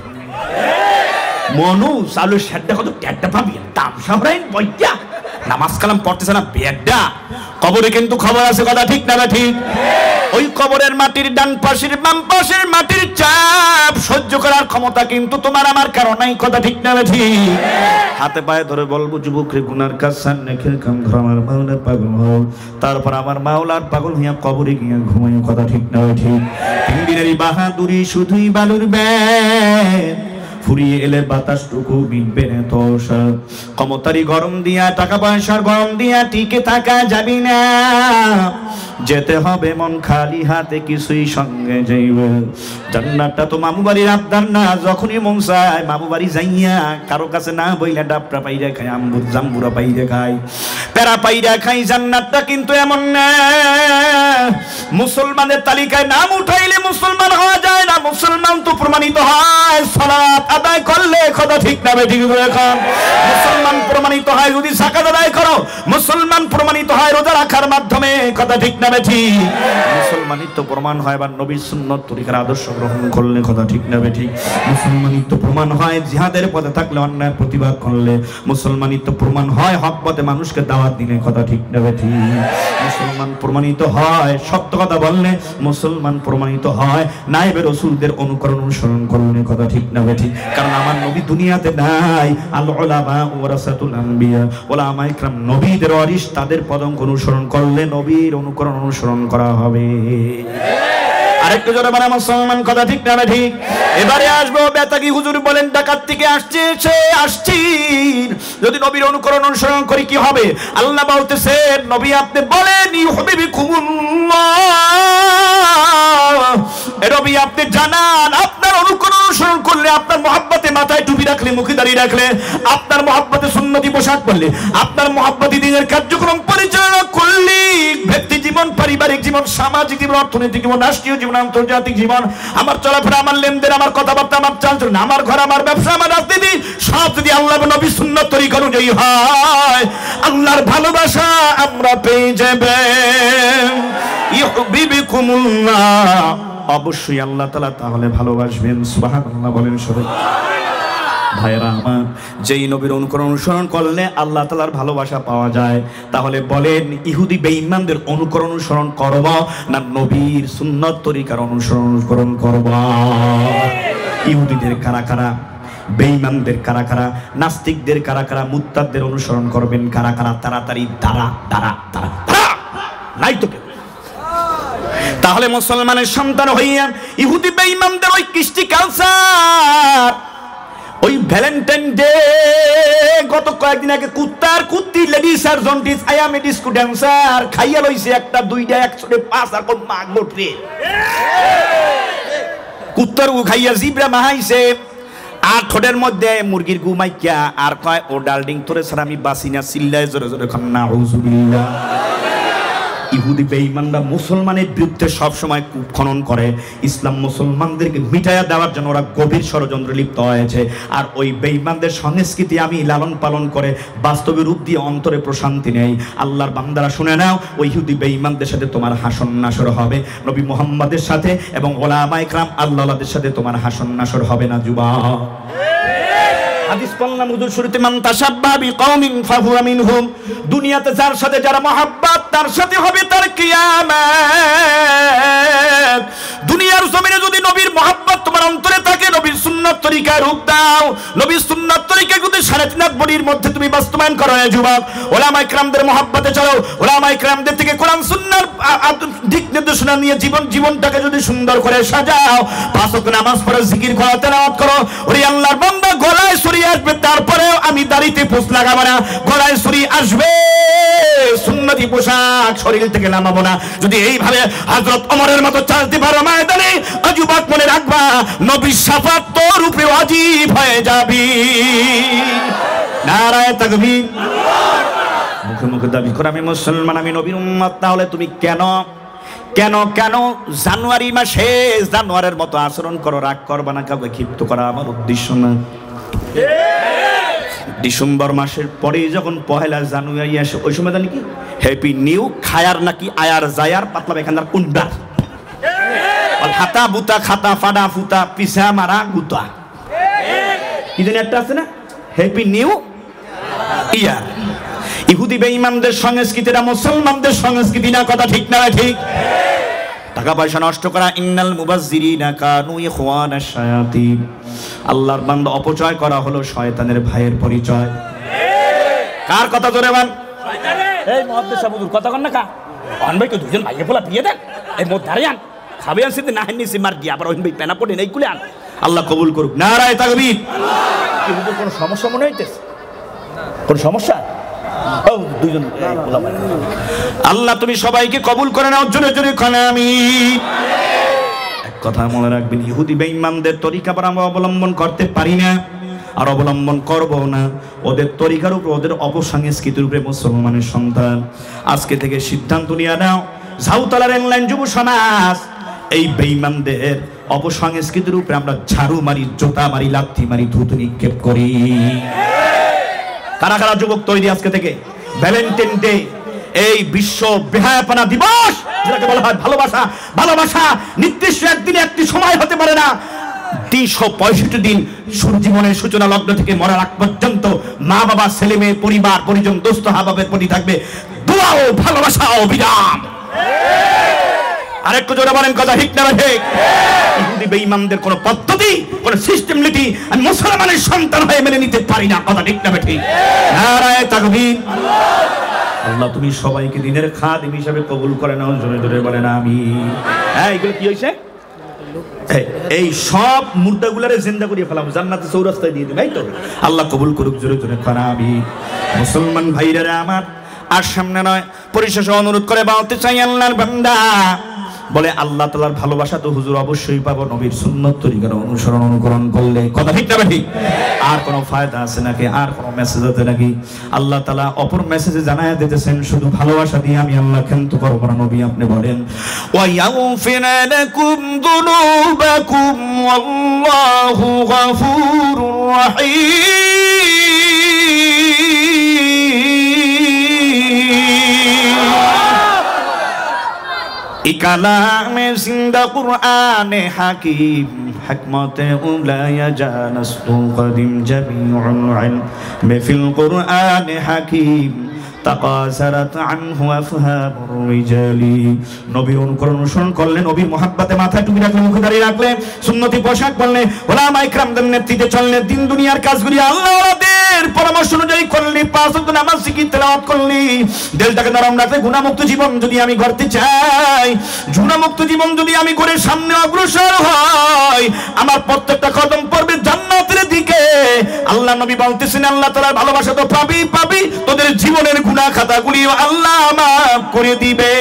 মনু চালু শেডটা কত ট্যাডটা পাবি, দাম সাহরাইন বইয়া নামাজ কালাম পড়তেছে না বেডা। কবরে কিন্তু খবর আছে, কথা ঠিক না ঠিক? ওই ওই কবরের মাটির ডান পাশের বাম পাশের মাটির চাপ সহ্য করার ক্ষমতা কিন্তু তোমার আমার কারো নাই, কথা ঠিক না ঠিক? হাতে পায়ে ধরে বলবো যুবক রে গুনার কাজ সামনে খেল কাম ধর আমার মাওলার পাগল হও, তারপর আমার মাওলার পাগল হইয়া কবরে গিয়া ঘুমাইও, কথা ঠিক না ঠিক? তিন দিনেরই বাহাদুরি শুধুই বালুর ব্যাগ, ফুরিয়ে এলে বাতাসটুকু মিটবে না তোষ, ক্ষমতারি গরম দিয়া টাকা পয়সার গরম দিয়া টিকে থাকা যাবি না, যেতে হবে মন খালি হাতে কিছুই সঙ্গে যাইবে। জান্নাতটা তো মামু বাড়ির আবদার না, যখনই মন চায় মামু বাড়ি যাইয়া কারো কাছে না বইলা ডাবটা পাইরা খাই, আম্বুর জাম্বুরা পাইরা খাই, প্যারা পাইরা খাই। জান্নাতটা কিন্তু এমন না মুসলমানের তালিকায় নাম উঠাইলে মুসলমান হওয়া যায় না, মুসলমান তো প্রমাণিত হয় সালাত আদায় করলে, কথা ঠিক না ঠিক? এখন মুসলমান প্রমাণিত হয় যদি যাকাত আদায় করো, মুসলমান প্রমাণিত হয় রোজা রাখার মাধ্যমে, কথা ঠিক না ঠিক? মুসলমানিত্ব প্রমাণ হয় বা নবীর সুন্নাত তরিকার আদর্শ গ্রহণ করলে, কথা ঠিক না ঠিক? মুসলমানিত্ব প্রমাণ হয় জিহাদের পথে থাকলে, অন্যায় প্রতিবাদ করলে, মুসলমানিত্ব প্রমাণ হয় হক পথে মানুষকে দাওয়াত দিলে, কথা ঠিক না ঠিক? মুসলমান প্রমাণিত হয় সত্য কথা বললে, মুসলমান প্রমাণিত হয় নায়েবে রাসূলদের অনুকরণ অনুসরণ করলে, কথা ঠিক না ঠিক? কারণ আমার নবী দুনিয়াতে নাই, আল উলামা ওয়ারাসাতুল আম্বিয়া, উলামায়ে কেরাম নবীদের ওয়ারিস, তাদের পদঙ্ক অনুসরণ করলে নবীর অনুকরণ অনুসরণ করা হবে। আরেকটু জোরে বলেন মুসলমান, কথা ঠিক না ঠিক? এবারে আসবো বেতাগি হুজুর বলেন ডাকাত থেকে আসছে সে আসছি, যদি নবীর অনুকরণ অনুসরণ করি কি হবে? আল্লাহ বলতেছেন নবী আপনি বলেন ইউহিব্বুকুমুল্লাহ, এ নবী আপনি জানান আপনার অনুকরণ অনুসরণ করলে, আপনার মহব্বতে মাথায় টুপি রাখলে, মুখে দাড়ি রাখলে, আপনার মহব্বতে সুন্নতি পোশাক পরলে, আপনার মহব্বতে দিনের কার্যক্রম পরিচালনা করলে, ব্যক্তি জীবন, পারিবারিক জীবন, সামাজিক জীবন, অর্থনৈতিক জীবন, রাষ্ট্রীয় জীবন, আন্তর্জাতিক জীবন, আমার চলাফেরা, আমার লেনদেন, আমার কথাবার্তা, আমার চালচলন, আমার ঘর, আমার ব্যবসা, আমার রাজনীতি, সব যদি আল্লাহ নবী সুন্নাত তরিকা অনুযায়ী হয়, আল্লাহর ভালোবাসা আমরা পেয়ে যাব। ইউহিব্বুকুমুল্লাহ, অবশ্যই আল্লাহ তাআলা তাহলে ভালোবাসবেন। সুবহানাল্লাহ বলেন সবাই। ভাইরা আমার, যেই নবীর অনুকরণ অনুসরণ করলে আল্লাহ তাআলার ভালোবাসা পাওয়া যায়, তাহলে বলেন ইহুদি বেঈমানদের অনুকরণ অনুসরণ করব না নবীর সুন্নাত তরিকার অনুসরণ অনুসরণ করব? ইহুদিদের কারা কারা, বেঈমানদের কারা কারা, নাস্তিকদের কারা কারা, মুরতাদদের অনুসরণ করবেন কারা কারা? তাড়াতাড়ি দাঁড়া দাঁড়া দাঁড়া নাই তো কেউ। তাহলে মুসলমানের সন্তান হইয়া ইহুদি বেঈমানদের ওই কৃষ্টি কালচার, ওই ভ্যালেন্টাইন ডে গত কয়েকদিন আগে কুত্তার কুত্তি লেডিস আর জন্টিস আয়ামে ডিস্কো ড্যান্সার খাইয়া লইছে একটা দুইটা একশো পাঁচ আর কোন মাগ বটরে কুত্তার গু খাইয়া জিবরা মাহাইছে, আর ঠোঁটের মধ্যে মুরগির গু মাইকিয়া আর কয় ও ডালডিং তোরে ছাড়া আমি বাসি না, চিল্লায় জোরে জোরে খান না হুজুবিল্লাহ। ইহুদি বেঈমানরা মুসলমানের বিরুদ্ধে সবসময় কূপ খনন করে, ইসলাম মুসলমানদেরকে মিটাইয়া দেওয়ার জন্য ওরা গভীর ষড়যন্ত্রে লিপ্ত হয়েছে। আর ওই বেঈমানদের সংস্কৃতি আমি লালন পালন করে বাস্তবে রূপ দিয়ে অন্তরে প্রশান্তি নেই। আল্লাহর বান্দারা শুনে নাও, ওই ইহুদি বেঈমানদের সাথে তোমার হাসন নাসর হবে, নবী মুহাম্মাদের সাথে এবং উলামায়ে কেরাম আল্লাহদের সাথে তোমার হাসন নাসর হবে না যুবক। হাদিস পড়লাম হুজুর শুরুতে, মান তাশাব্বাহা বিকওমিন ফাহুয়া মিনহুম, দুনিয়াতে যার সাথে যার মহব্বত তার সাথে হবে তার কিয়ামত। দুনিয়ার জমিনে যদি নবীর মহব্বত তোমার অন্তরে থাকে, নবীর সুন্নাত তরিকায় রূপ দাও, নবীর সুন্নাত তরিকায় যদি সাড়ে তিন হাত বডির মধ্যে তুমি বাস্তবায়ন করো না যুবক, উলামায়ে কেরামদের মহব্বতে চলো, উলামায়ে কেরামদের থেকে কোরআন সুন্নাহর দিক নির্দেশনা নিয়ে জীবন জীবনটাকে যদি সুন্দর করে সাজাও, পাঁচ ওয়াক্ত নামাজ পড়ো, জিকির করো, তেলাওয়াত করো, ওরে আল্লাহর বান্দা গলায় ছুরি আসবে, তারপরেও আমি দাড়িতে পোষ লাগাবো না, গলায় ছুরি আসবে, সুন্নতি পোশাক শরীর থেকে নামাবো না। যদি এইভাবে হযরত ওমরের মতো চলতে পারো ময়দানে, যুবক মনে রাখবা নবীর শাফাত তোর উপরে ওয়াজিব হয়ে যাবে। নারায়ে তাকবীর। মুখে মুখে দাবি করে আমি মুসলমান, আমি নবীর উম্মত, তাহলে তুমি কেন কেন কেন জানুয়ারি মাসে জানুয়ারের মতো আচরণ করো? রাগ করবা না, কাউকে ক্ষিপ্ত করা আমার উদ্দেশ্য না। ডিসেম্বর মাসের পরেই যখন পহেলা জানুয়ারি আসে, ওই সময় জানি কি হ্যাপি নিউ খায়ার নাকি আয়ার জায়ার পাতলা বেখানার কুন্ডা হাতা বুতা খাতা ফাডা ফুতা পিসা মারা গুতা, কি জানি একটা আছে না, হ্যাপি নিউ ইয়ার। ইহুদি বেঈমানদের সংস্কৃতিটা মুসলমানদের সংস্কৃতি না, কথা ঠিক না ঠিক? টাকা পয়সা নষ্ট করা। ইন্নাল মুবাজ্জিরিনা কানু ইখওয়ানাশ শায়াতিন, আল্লাহর বান্দা অপচয় করা হলো শয়তানের ভাইয়ের পরিচয়। কার কথা জোরে মান? এই মহাদ্দেশ সাবুদুর কথা কন না কা অন ভাই তো দুজন ভাইয়ে পোলা বিয়ে দেন এই মোট ধারে আন খাবে আনছি না হান্নি সিমার দিয়া আবার ওইন ভাই পেনা পড়ে নেই কুলে আন। আল্লাহ কবুল করুক। নারায়ে তাকবীর। কি হুজুর কোন সমস্যা মনে হইতেছে? কোন সমস্যা? ও দুজন পোলা ভাই। আল্লাহ তুমি সবাইকে কবুল করে নাও, জোরে জোরে কোন আমিন। এক কথা মনে রাখবেন, ইহুদি বেঈমানদের তরিকা আমরা অবলম্বন করতে পারি না, আর অবলম্বন করব না। ওদের তরিকার উপর, ওদের অপসংস্কৃতির উপরে মুসলমানের সন্তান আজকে থেকে সিদ্ধান্ত নিয়ে নাও, ঝাউতলার ইংল্যান্ড যুব সমাজ এই বেঈমানদের অপসংস্কৃতির উপরে আমরা ঝাড়ু মারি, জোতা মারি, লাথি মারি, থুতু নিক্ষেপ করি। কারা কারা যুবক তৈরি আজকে থেকে? ভ্যালেন্টাইন ডে, এই বিশ্ব বেহায়াপনা দিবস যেটাকে বলা হয় ভালোবাসা, ভালোবাসা নির্দিষ্ট একদিনে একটি সময় হতে পারে না। তিনশো পঁয়ষট্টি দিন জীবনের সূচনা লগ্ন থেকে মরার আগ পর্যন্ত মা বাবা, ছেলে মেয়ে, পরিবার পরিজন, দোস্ত হাবাবের প্রতি থাকবে দোয়া ও ভালোবাসা অবিরাম। আরেকটু জোরে বলেন কথা ঠিক না ঠিক? ইহুদি বেঈমানদের কোন পদ্ধতি, কোন সিস্টেম নীতি আমি মুসলমানের সন্তান হয়ে মেনে নিতে পারি না, কথা ঠিক না ঠিক? নারায়ে তাকবীর। আল্লাহ তুমি সবাইকে দিনের খাদিম হিসেবে কবুল করে নাও, জোরে জোরে বলেন আমিন। হ্যাঁ, এগুলো কি হয়েছে? এই সব মুর্দাগুলারে জিন্দা করিয়ে ফেলাম, জান্নাতে চৌরাস্তায় দিয়ে দিই, তাই তো? আল্লাহ কবুল করুক, জোরে জোরে করা আমি। মুসলমান ভাইরা আমার, আর সামনে নয়, পরিশেষে অনুরোধ করে বলতে চাই, আল্লাহর বান্দা বলে আল্লাহ তাআলার ভালোবাসা তো হুজুর অবশ্যই পাবো নবীর সুন্নাত তরিকার অনুসরণ অনুকরণ করলে, কথা ঠিক না ঠিক? আর কোনো ফায়দা আছে নাকি? আর কোনো মেসেজ আছে নাকি? আল্লাহ তাআলা অপর মেসেজে জানায়া দিতেছেন, শুধু ভালোবাসা দিয়ে আমি আল্লাহ কিন্তু করব না। নবী আপনি বলেন, ওয়া ইয়াগফির লাকুম যুনুবাকুম ওয়াল্লাহু গফুরুর রহিম। কালামে জিন্দা কুরআনে হাকিম, হিকমতে উলায়া জানাস্তু কদিম জামিউল ইলম ফিল কুরআনে হাকিম তাকাসারাত আনহু আফহামুর রিজালি। নবীর অনুকরণ অনুসরণ করলে, নবীর মহব্বতে মাথায় টুপি রাখলে, মুখে দাঁড়িয়ে রাখলে, সুন্নতি পোশাক পরলে, ওলামায়ে ইকরামদের নেতৃত্বে চললে, দিন দুনিয়ার কাজগুলি আল্লাহর পরামর্শ অনুযায়ী করলি, পাঁচ ওয়াক্ত নামাজ শিখি, তেলাওয়াত করলি, দিলটাকে নরম রাখলে, গুনাহমুক্ত জীবন যদি আমি গড়তে চাই, গুনাহমুক্ত জীবন যদি আমি করে সামনে অগ্রসর হই, আমার প্রত্যেকটা কদম পড়বে জান্নাতের দিকে। আল্লাহ নবী বলতেছেন, আল্লাহ তাআলার ভালোবাসা তো পাবি পাবি, তোদের জীবনের গুনাহ খাতাগুলি আল্লাহ মাফ করে দিবে।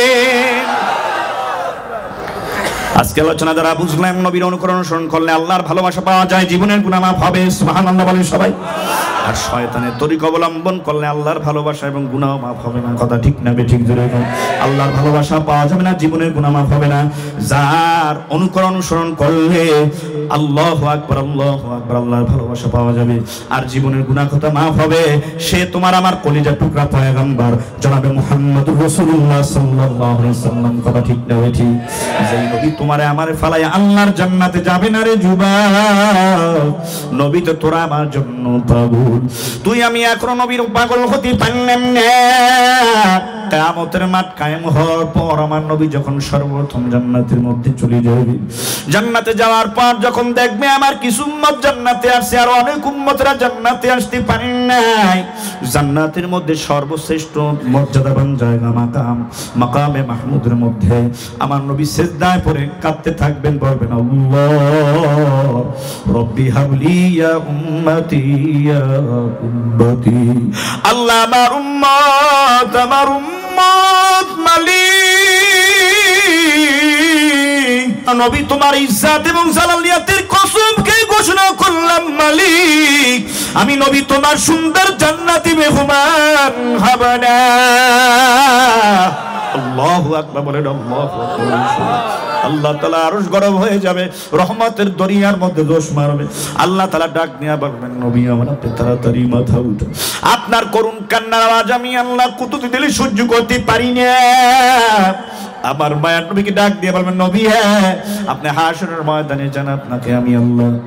আজকে আলোচনা দ্বারা বুঝলাম, নবীর অনুকরণ অনুসরণ করলে আল্লাহর ভালোবাসা পাওয়া যায়, জীবনের গুনাহ মাফ হবে। সুবহানাল্লাহ বলেন সবাই। আর শয়তানের তরিকা অবলম্বন করলে আল্লাহর ভালোবাসা এবং গুনাহ মাফ হবে না, কথা ঠিক না ঠিক? জোরে বলুন। আল্লাহর ভালোবাসা পাওয়া যাবে না, জীবনের গুনাহ মাফ হবে না। যার অনুকরণ অনুসরণ করলে আল্লাহু আকবার, আল্লাহু আকবার, আল্লাহর ভালোবাসা পাওয়া যাবে আর জীবনের গুনাহ খাতা মাফ হবে, সে তোমার আমার কলিজার টুকরা পয়গম্বর জনাবে মুহাম্মদুর রাসূলুল্লাহ সাল্লাল্লাহু আলাইহি ওয়াসাল্লাম, কথা ঠিক না ঠিক? যেই নবী তোমারে আমারে ফালাই আল্লাহর জান্নাতে যাবে না রে যুবক, নবী তো তোরা আমার জন্য পাগল। তুই আমি এখন নবীর পাগল হতে পারলাম না। কিয়ামতের মাঠ কায়েম হওয়ার পর আমার নবী যখন সর্বপ্রথম জান্নাতের মধ্যে চলে যাবে, জান্নাতে যাওয়ার পর যখন দেখবে আমার কিছু উম্মত জান্নাতে আসছে আর অনেক উম্মতরা জান্নাতে আসতে পারেন নাই, জান্নাতের মধ্যে সর্বশ্রেষ্ঠ মর্যাদাবান জায়গা মাকাম, মাকামে মাহমুদের মধ্যে আমার নবী সিজদায় পড়ে কাঁদতে থাকবেন, বলবেন আল্লাহ রব্বি হাবলি ইয়া উম্মতি ইয়া উম্মতি। আল্লাহ আমার উম্মত, আমার উম্মত মালিক, নবী তোমার ইজ্জত এবং জালালিয়াতের কসম খেয়ে ঘোষণা করলাম মালিক, আমি নবী তোমার সুন্দর জান্নাতি মেহমান হব না। আল্লাহু আকবার বলেন, আল্লাহু আকবার। আল্লাহ তাআলা আরশ গরম হয়ে যাবে, রহমতের দরিয়ার মধ্যে দোষ মারবে। আল্লাহ তাআলা ডাক নিয়ে বলবেন, নবী আমার আপনি তাড়াতাড়ি মাথা উঠান, আপনার করুণ কান্নার আওয়াজ আমি আল্লাহ কুতুতে দিলে সহ্য করতে পারি না। আমার মায়ের নবীকে ডাক দিয়ে বলবেন, নবী হ্যাঁ আপনি হাশরের ময়দানে যান, আপনাকে আমি আল্লাহ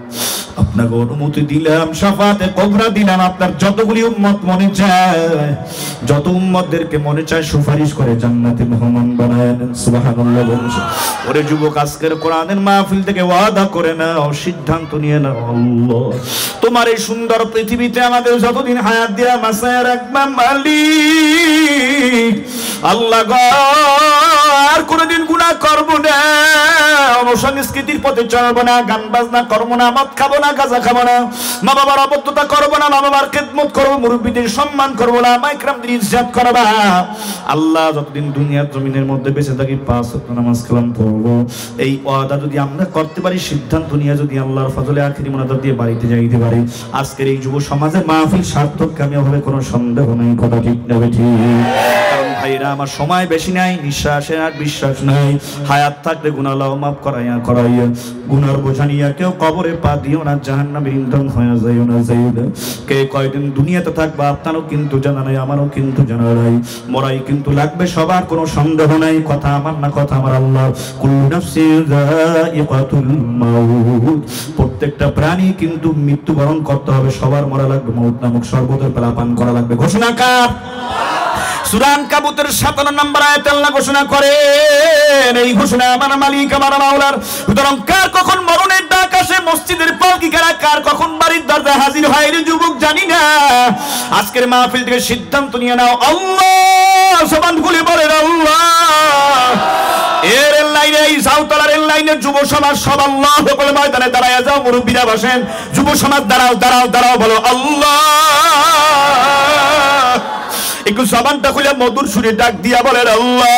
আপনাকে অনুমতি দিলাম, শাফাতে কুবরা দিলাম, আপনার যতগুলি উম্মত মনে চায়, যত উম্মতদেরকে মনে চায় সুপারিশ করে জান্নাতে মেহমান বানায় দেন। সুবহানাল্লাহ বলুন। ওরে যুবক, আজকের কোরআনের মাহফিল থেকে ওয়াদা করে নাও, সিদ্ধান্ত নিয়ে নাও, আল্লাহ তোমার এই সুন্দর পৃথিবীতে আমাদের যতদিন হায়াত দিয়া মাসায় রাখবা মালিক, আল্লাহ গো আর কোনদিন গুনাহ করব না, অনসংস্কৃতির পথে চলবো না, গান বাজনা করবো না, মদ খাবো না, গাঁজা খাবো না, মা বাবার অবদ্ধতা করবো না, মা বাবার খেদমত করবো, মুরব্বীদের সম্মান করবো না, মাইকরামদের ইজ্জত করবা। আল্লাহ যতদিন দুনিয়ার জমিনের মধ্যে বেঁচে থাকি পাঁচ ওয়াক্ত নামাজ কালাম পড়বো, এই ওয়াদা যদি আমরা করতে পারি, সিদ্ধান্ত নিয়ে যদি আল্লাহর ফজলে আখিরি মুনাজাত দিয়ে বাড়িতে যাইতে পারি, আজকের এই যুব সমাজের মাহফিল সার্থক কামিয়াব হবে, কোনো সন্দেহ নেই। কথা ঠিক না ঠিক? কারণ ভাইরা আমার সময় বেশি নাই, নিঃশ্বাসে আর বিশ্বাস নাই, হায়াত থাকলে গুনাহ আল্লাহ মাফ করাইয়া করাইয়া গুনার বোঝা নিয়া কেউ কবরে পা দিও না, জাহান্নামের ইন্ধন হয়ে যাইও না, যাইও না। কে কয়দিন দুনিয়াতে থাকবা আপনারও কিন্তু জানা নাই, আমারও কিন্তু জানা নাই, মরাই কিন্তু লাগবে সবার, কোনো সন্দেহ নাই। কথা আমার না, কথা আমার আল্লাহ। কুল্লু নাফসিন যায়িকাতুল মাউত, প্রত্যেকটা প্রাণী কিন্তু মৃত্যুবরণ করতে হবে, সবার মরা লাগবে, মউত নামক শরবতের পেলা পান করা লাগবে। ঘোষণা কার? সূরা আনকাবুতের সাতান্ন নম্বর আয়াতে আল্লাহ ঘোষণা করেন, এই ঘোষণা আমার মালিক আমার মাওলার। সুতরাং কার কখন মরণের ডাক আসে, মসজিদের পালকি কারা, কার কখন বাড়ির দরজায় হাজির হয় রে যুবক জানি না। আজকের মাহফিল থেকে সিদ্ধান্ত নিয়ে নাও, আল্লাহ জবান খুলে বলেন আল্লাহ। এর লাইনে, এই সাউতালার এর লাইনে যুব সমাজ সব আল্লাহ বলে ময়দানে দাঁড়ায় যাও, মুরব্বীরা বসেন, যুব সমাজ দাঁড়াও দাঁড়াও দাঁড়াও, বলো আল্লাহ। একটু জবানটা খুলে মধুর সুরে ডাক দিয়া বলেন আল্লাহ।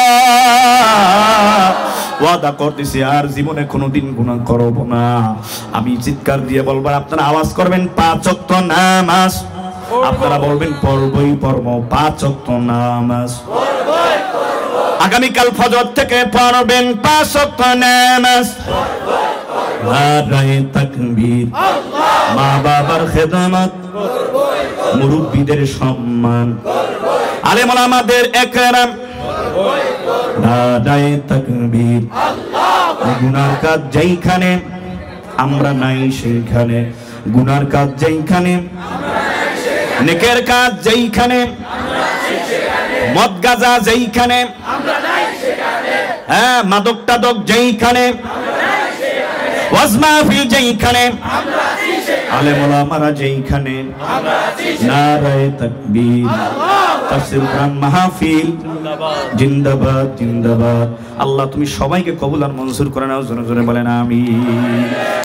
ওয়াদা করতেছি আর জীবনে কোনোদিন গুনাহ করব না। আমি চিৎকার দিয়ে বলবো, আপনারা আওয়াজ করবেন পাঁচ ওয়াক্ত নামাজ, আপনারা বলবেন পড়বই পড়ব, পাঁচ ওয়াক্ত নামাজ আগামীকাল ফজর থেকে পড়বেন, পাঁচ ওয়াক্ত নামাজ, নারায়ে তাকবীর, মা বাবার খেদমত, মুরব্বীদের সম্মান, আলেম ওলামাদের একরাম, নারায়ে তাকবীর। গুনার কাজ যেইখানে আমরা নাই সেইখানে, গুনার কাজ যেইখানে, নেকের কাজ যেইখানে, মদ গাঁজা যেইখানে, হ্যাঁ মাদক টাদক যেইখানে, ওয়াজ মাহফিল যেইখানে, আলেম ওলামারা যেইখানে, নারায়ে তাকবীর, তাফসীর কোরআন মাহফিল জিন্দাবাদ জিন্দাবাদ। আল্লাহ তুমি সবাইকে কবুল আর মঞ্জুর করে নাও, জোরে জোরে বলেন আমিন।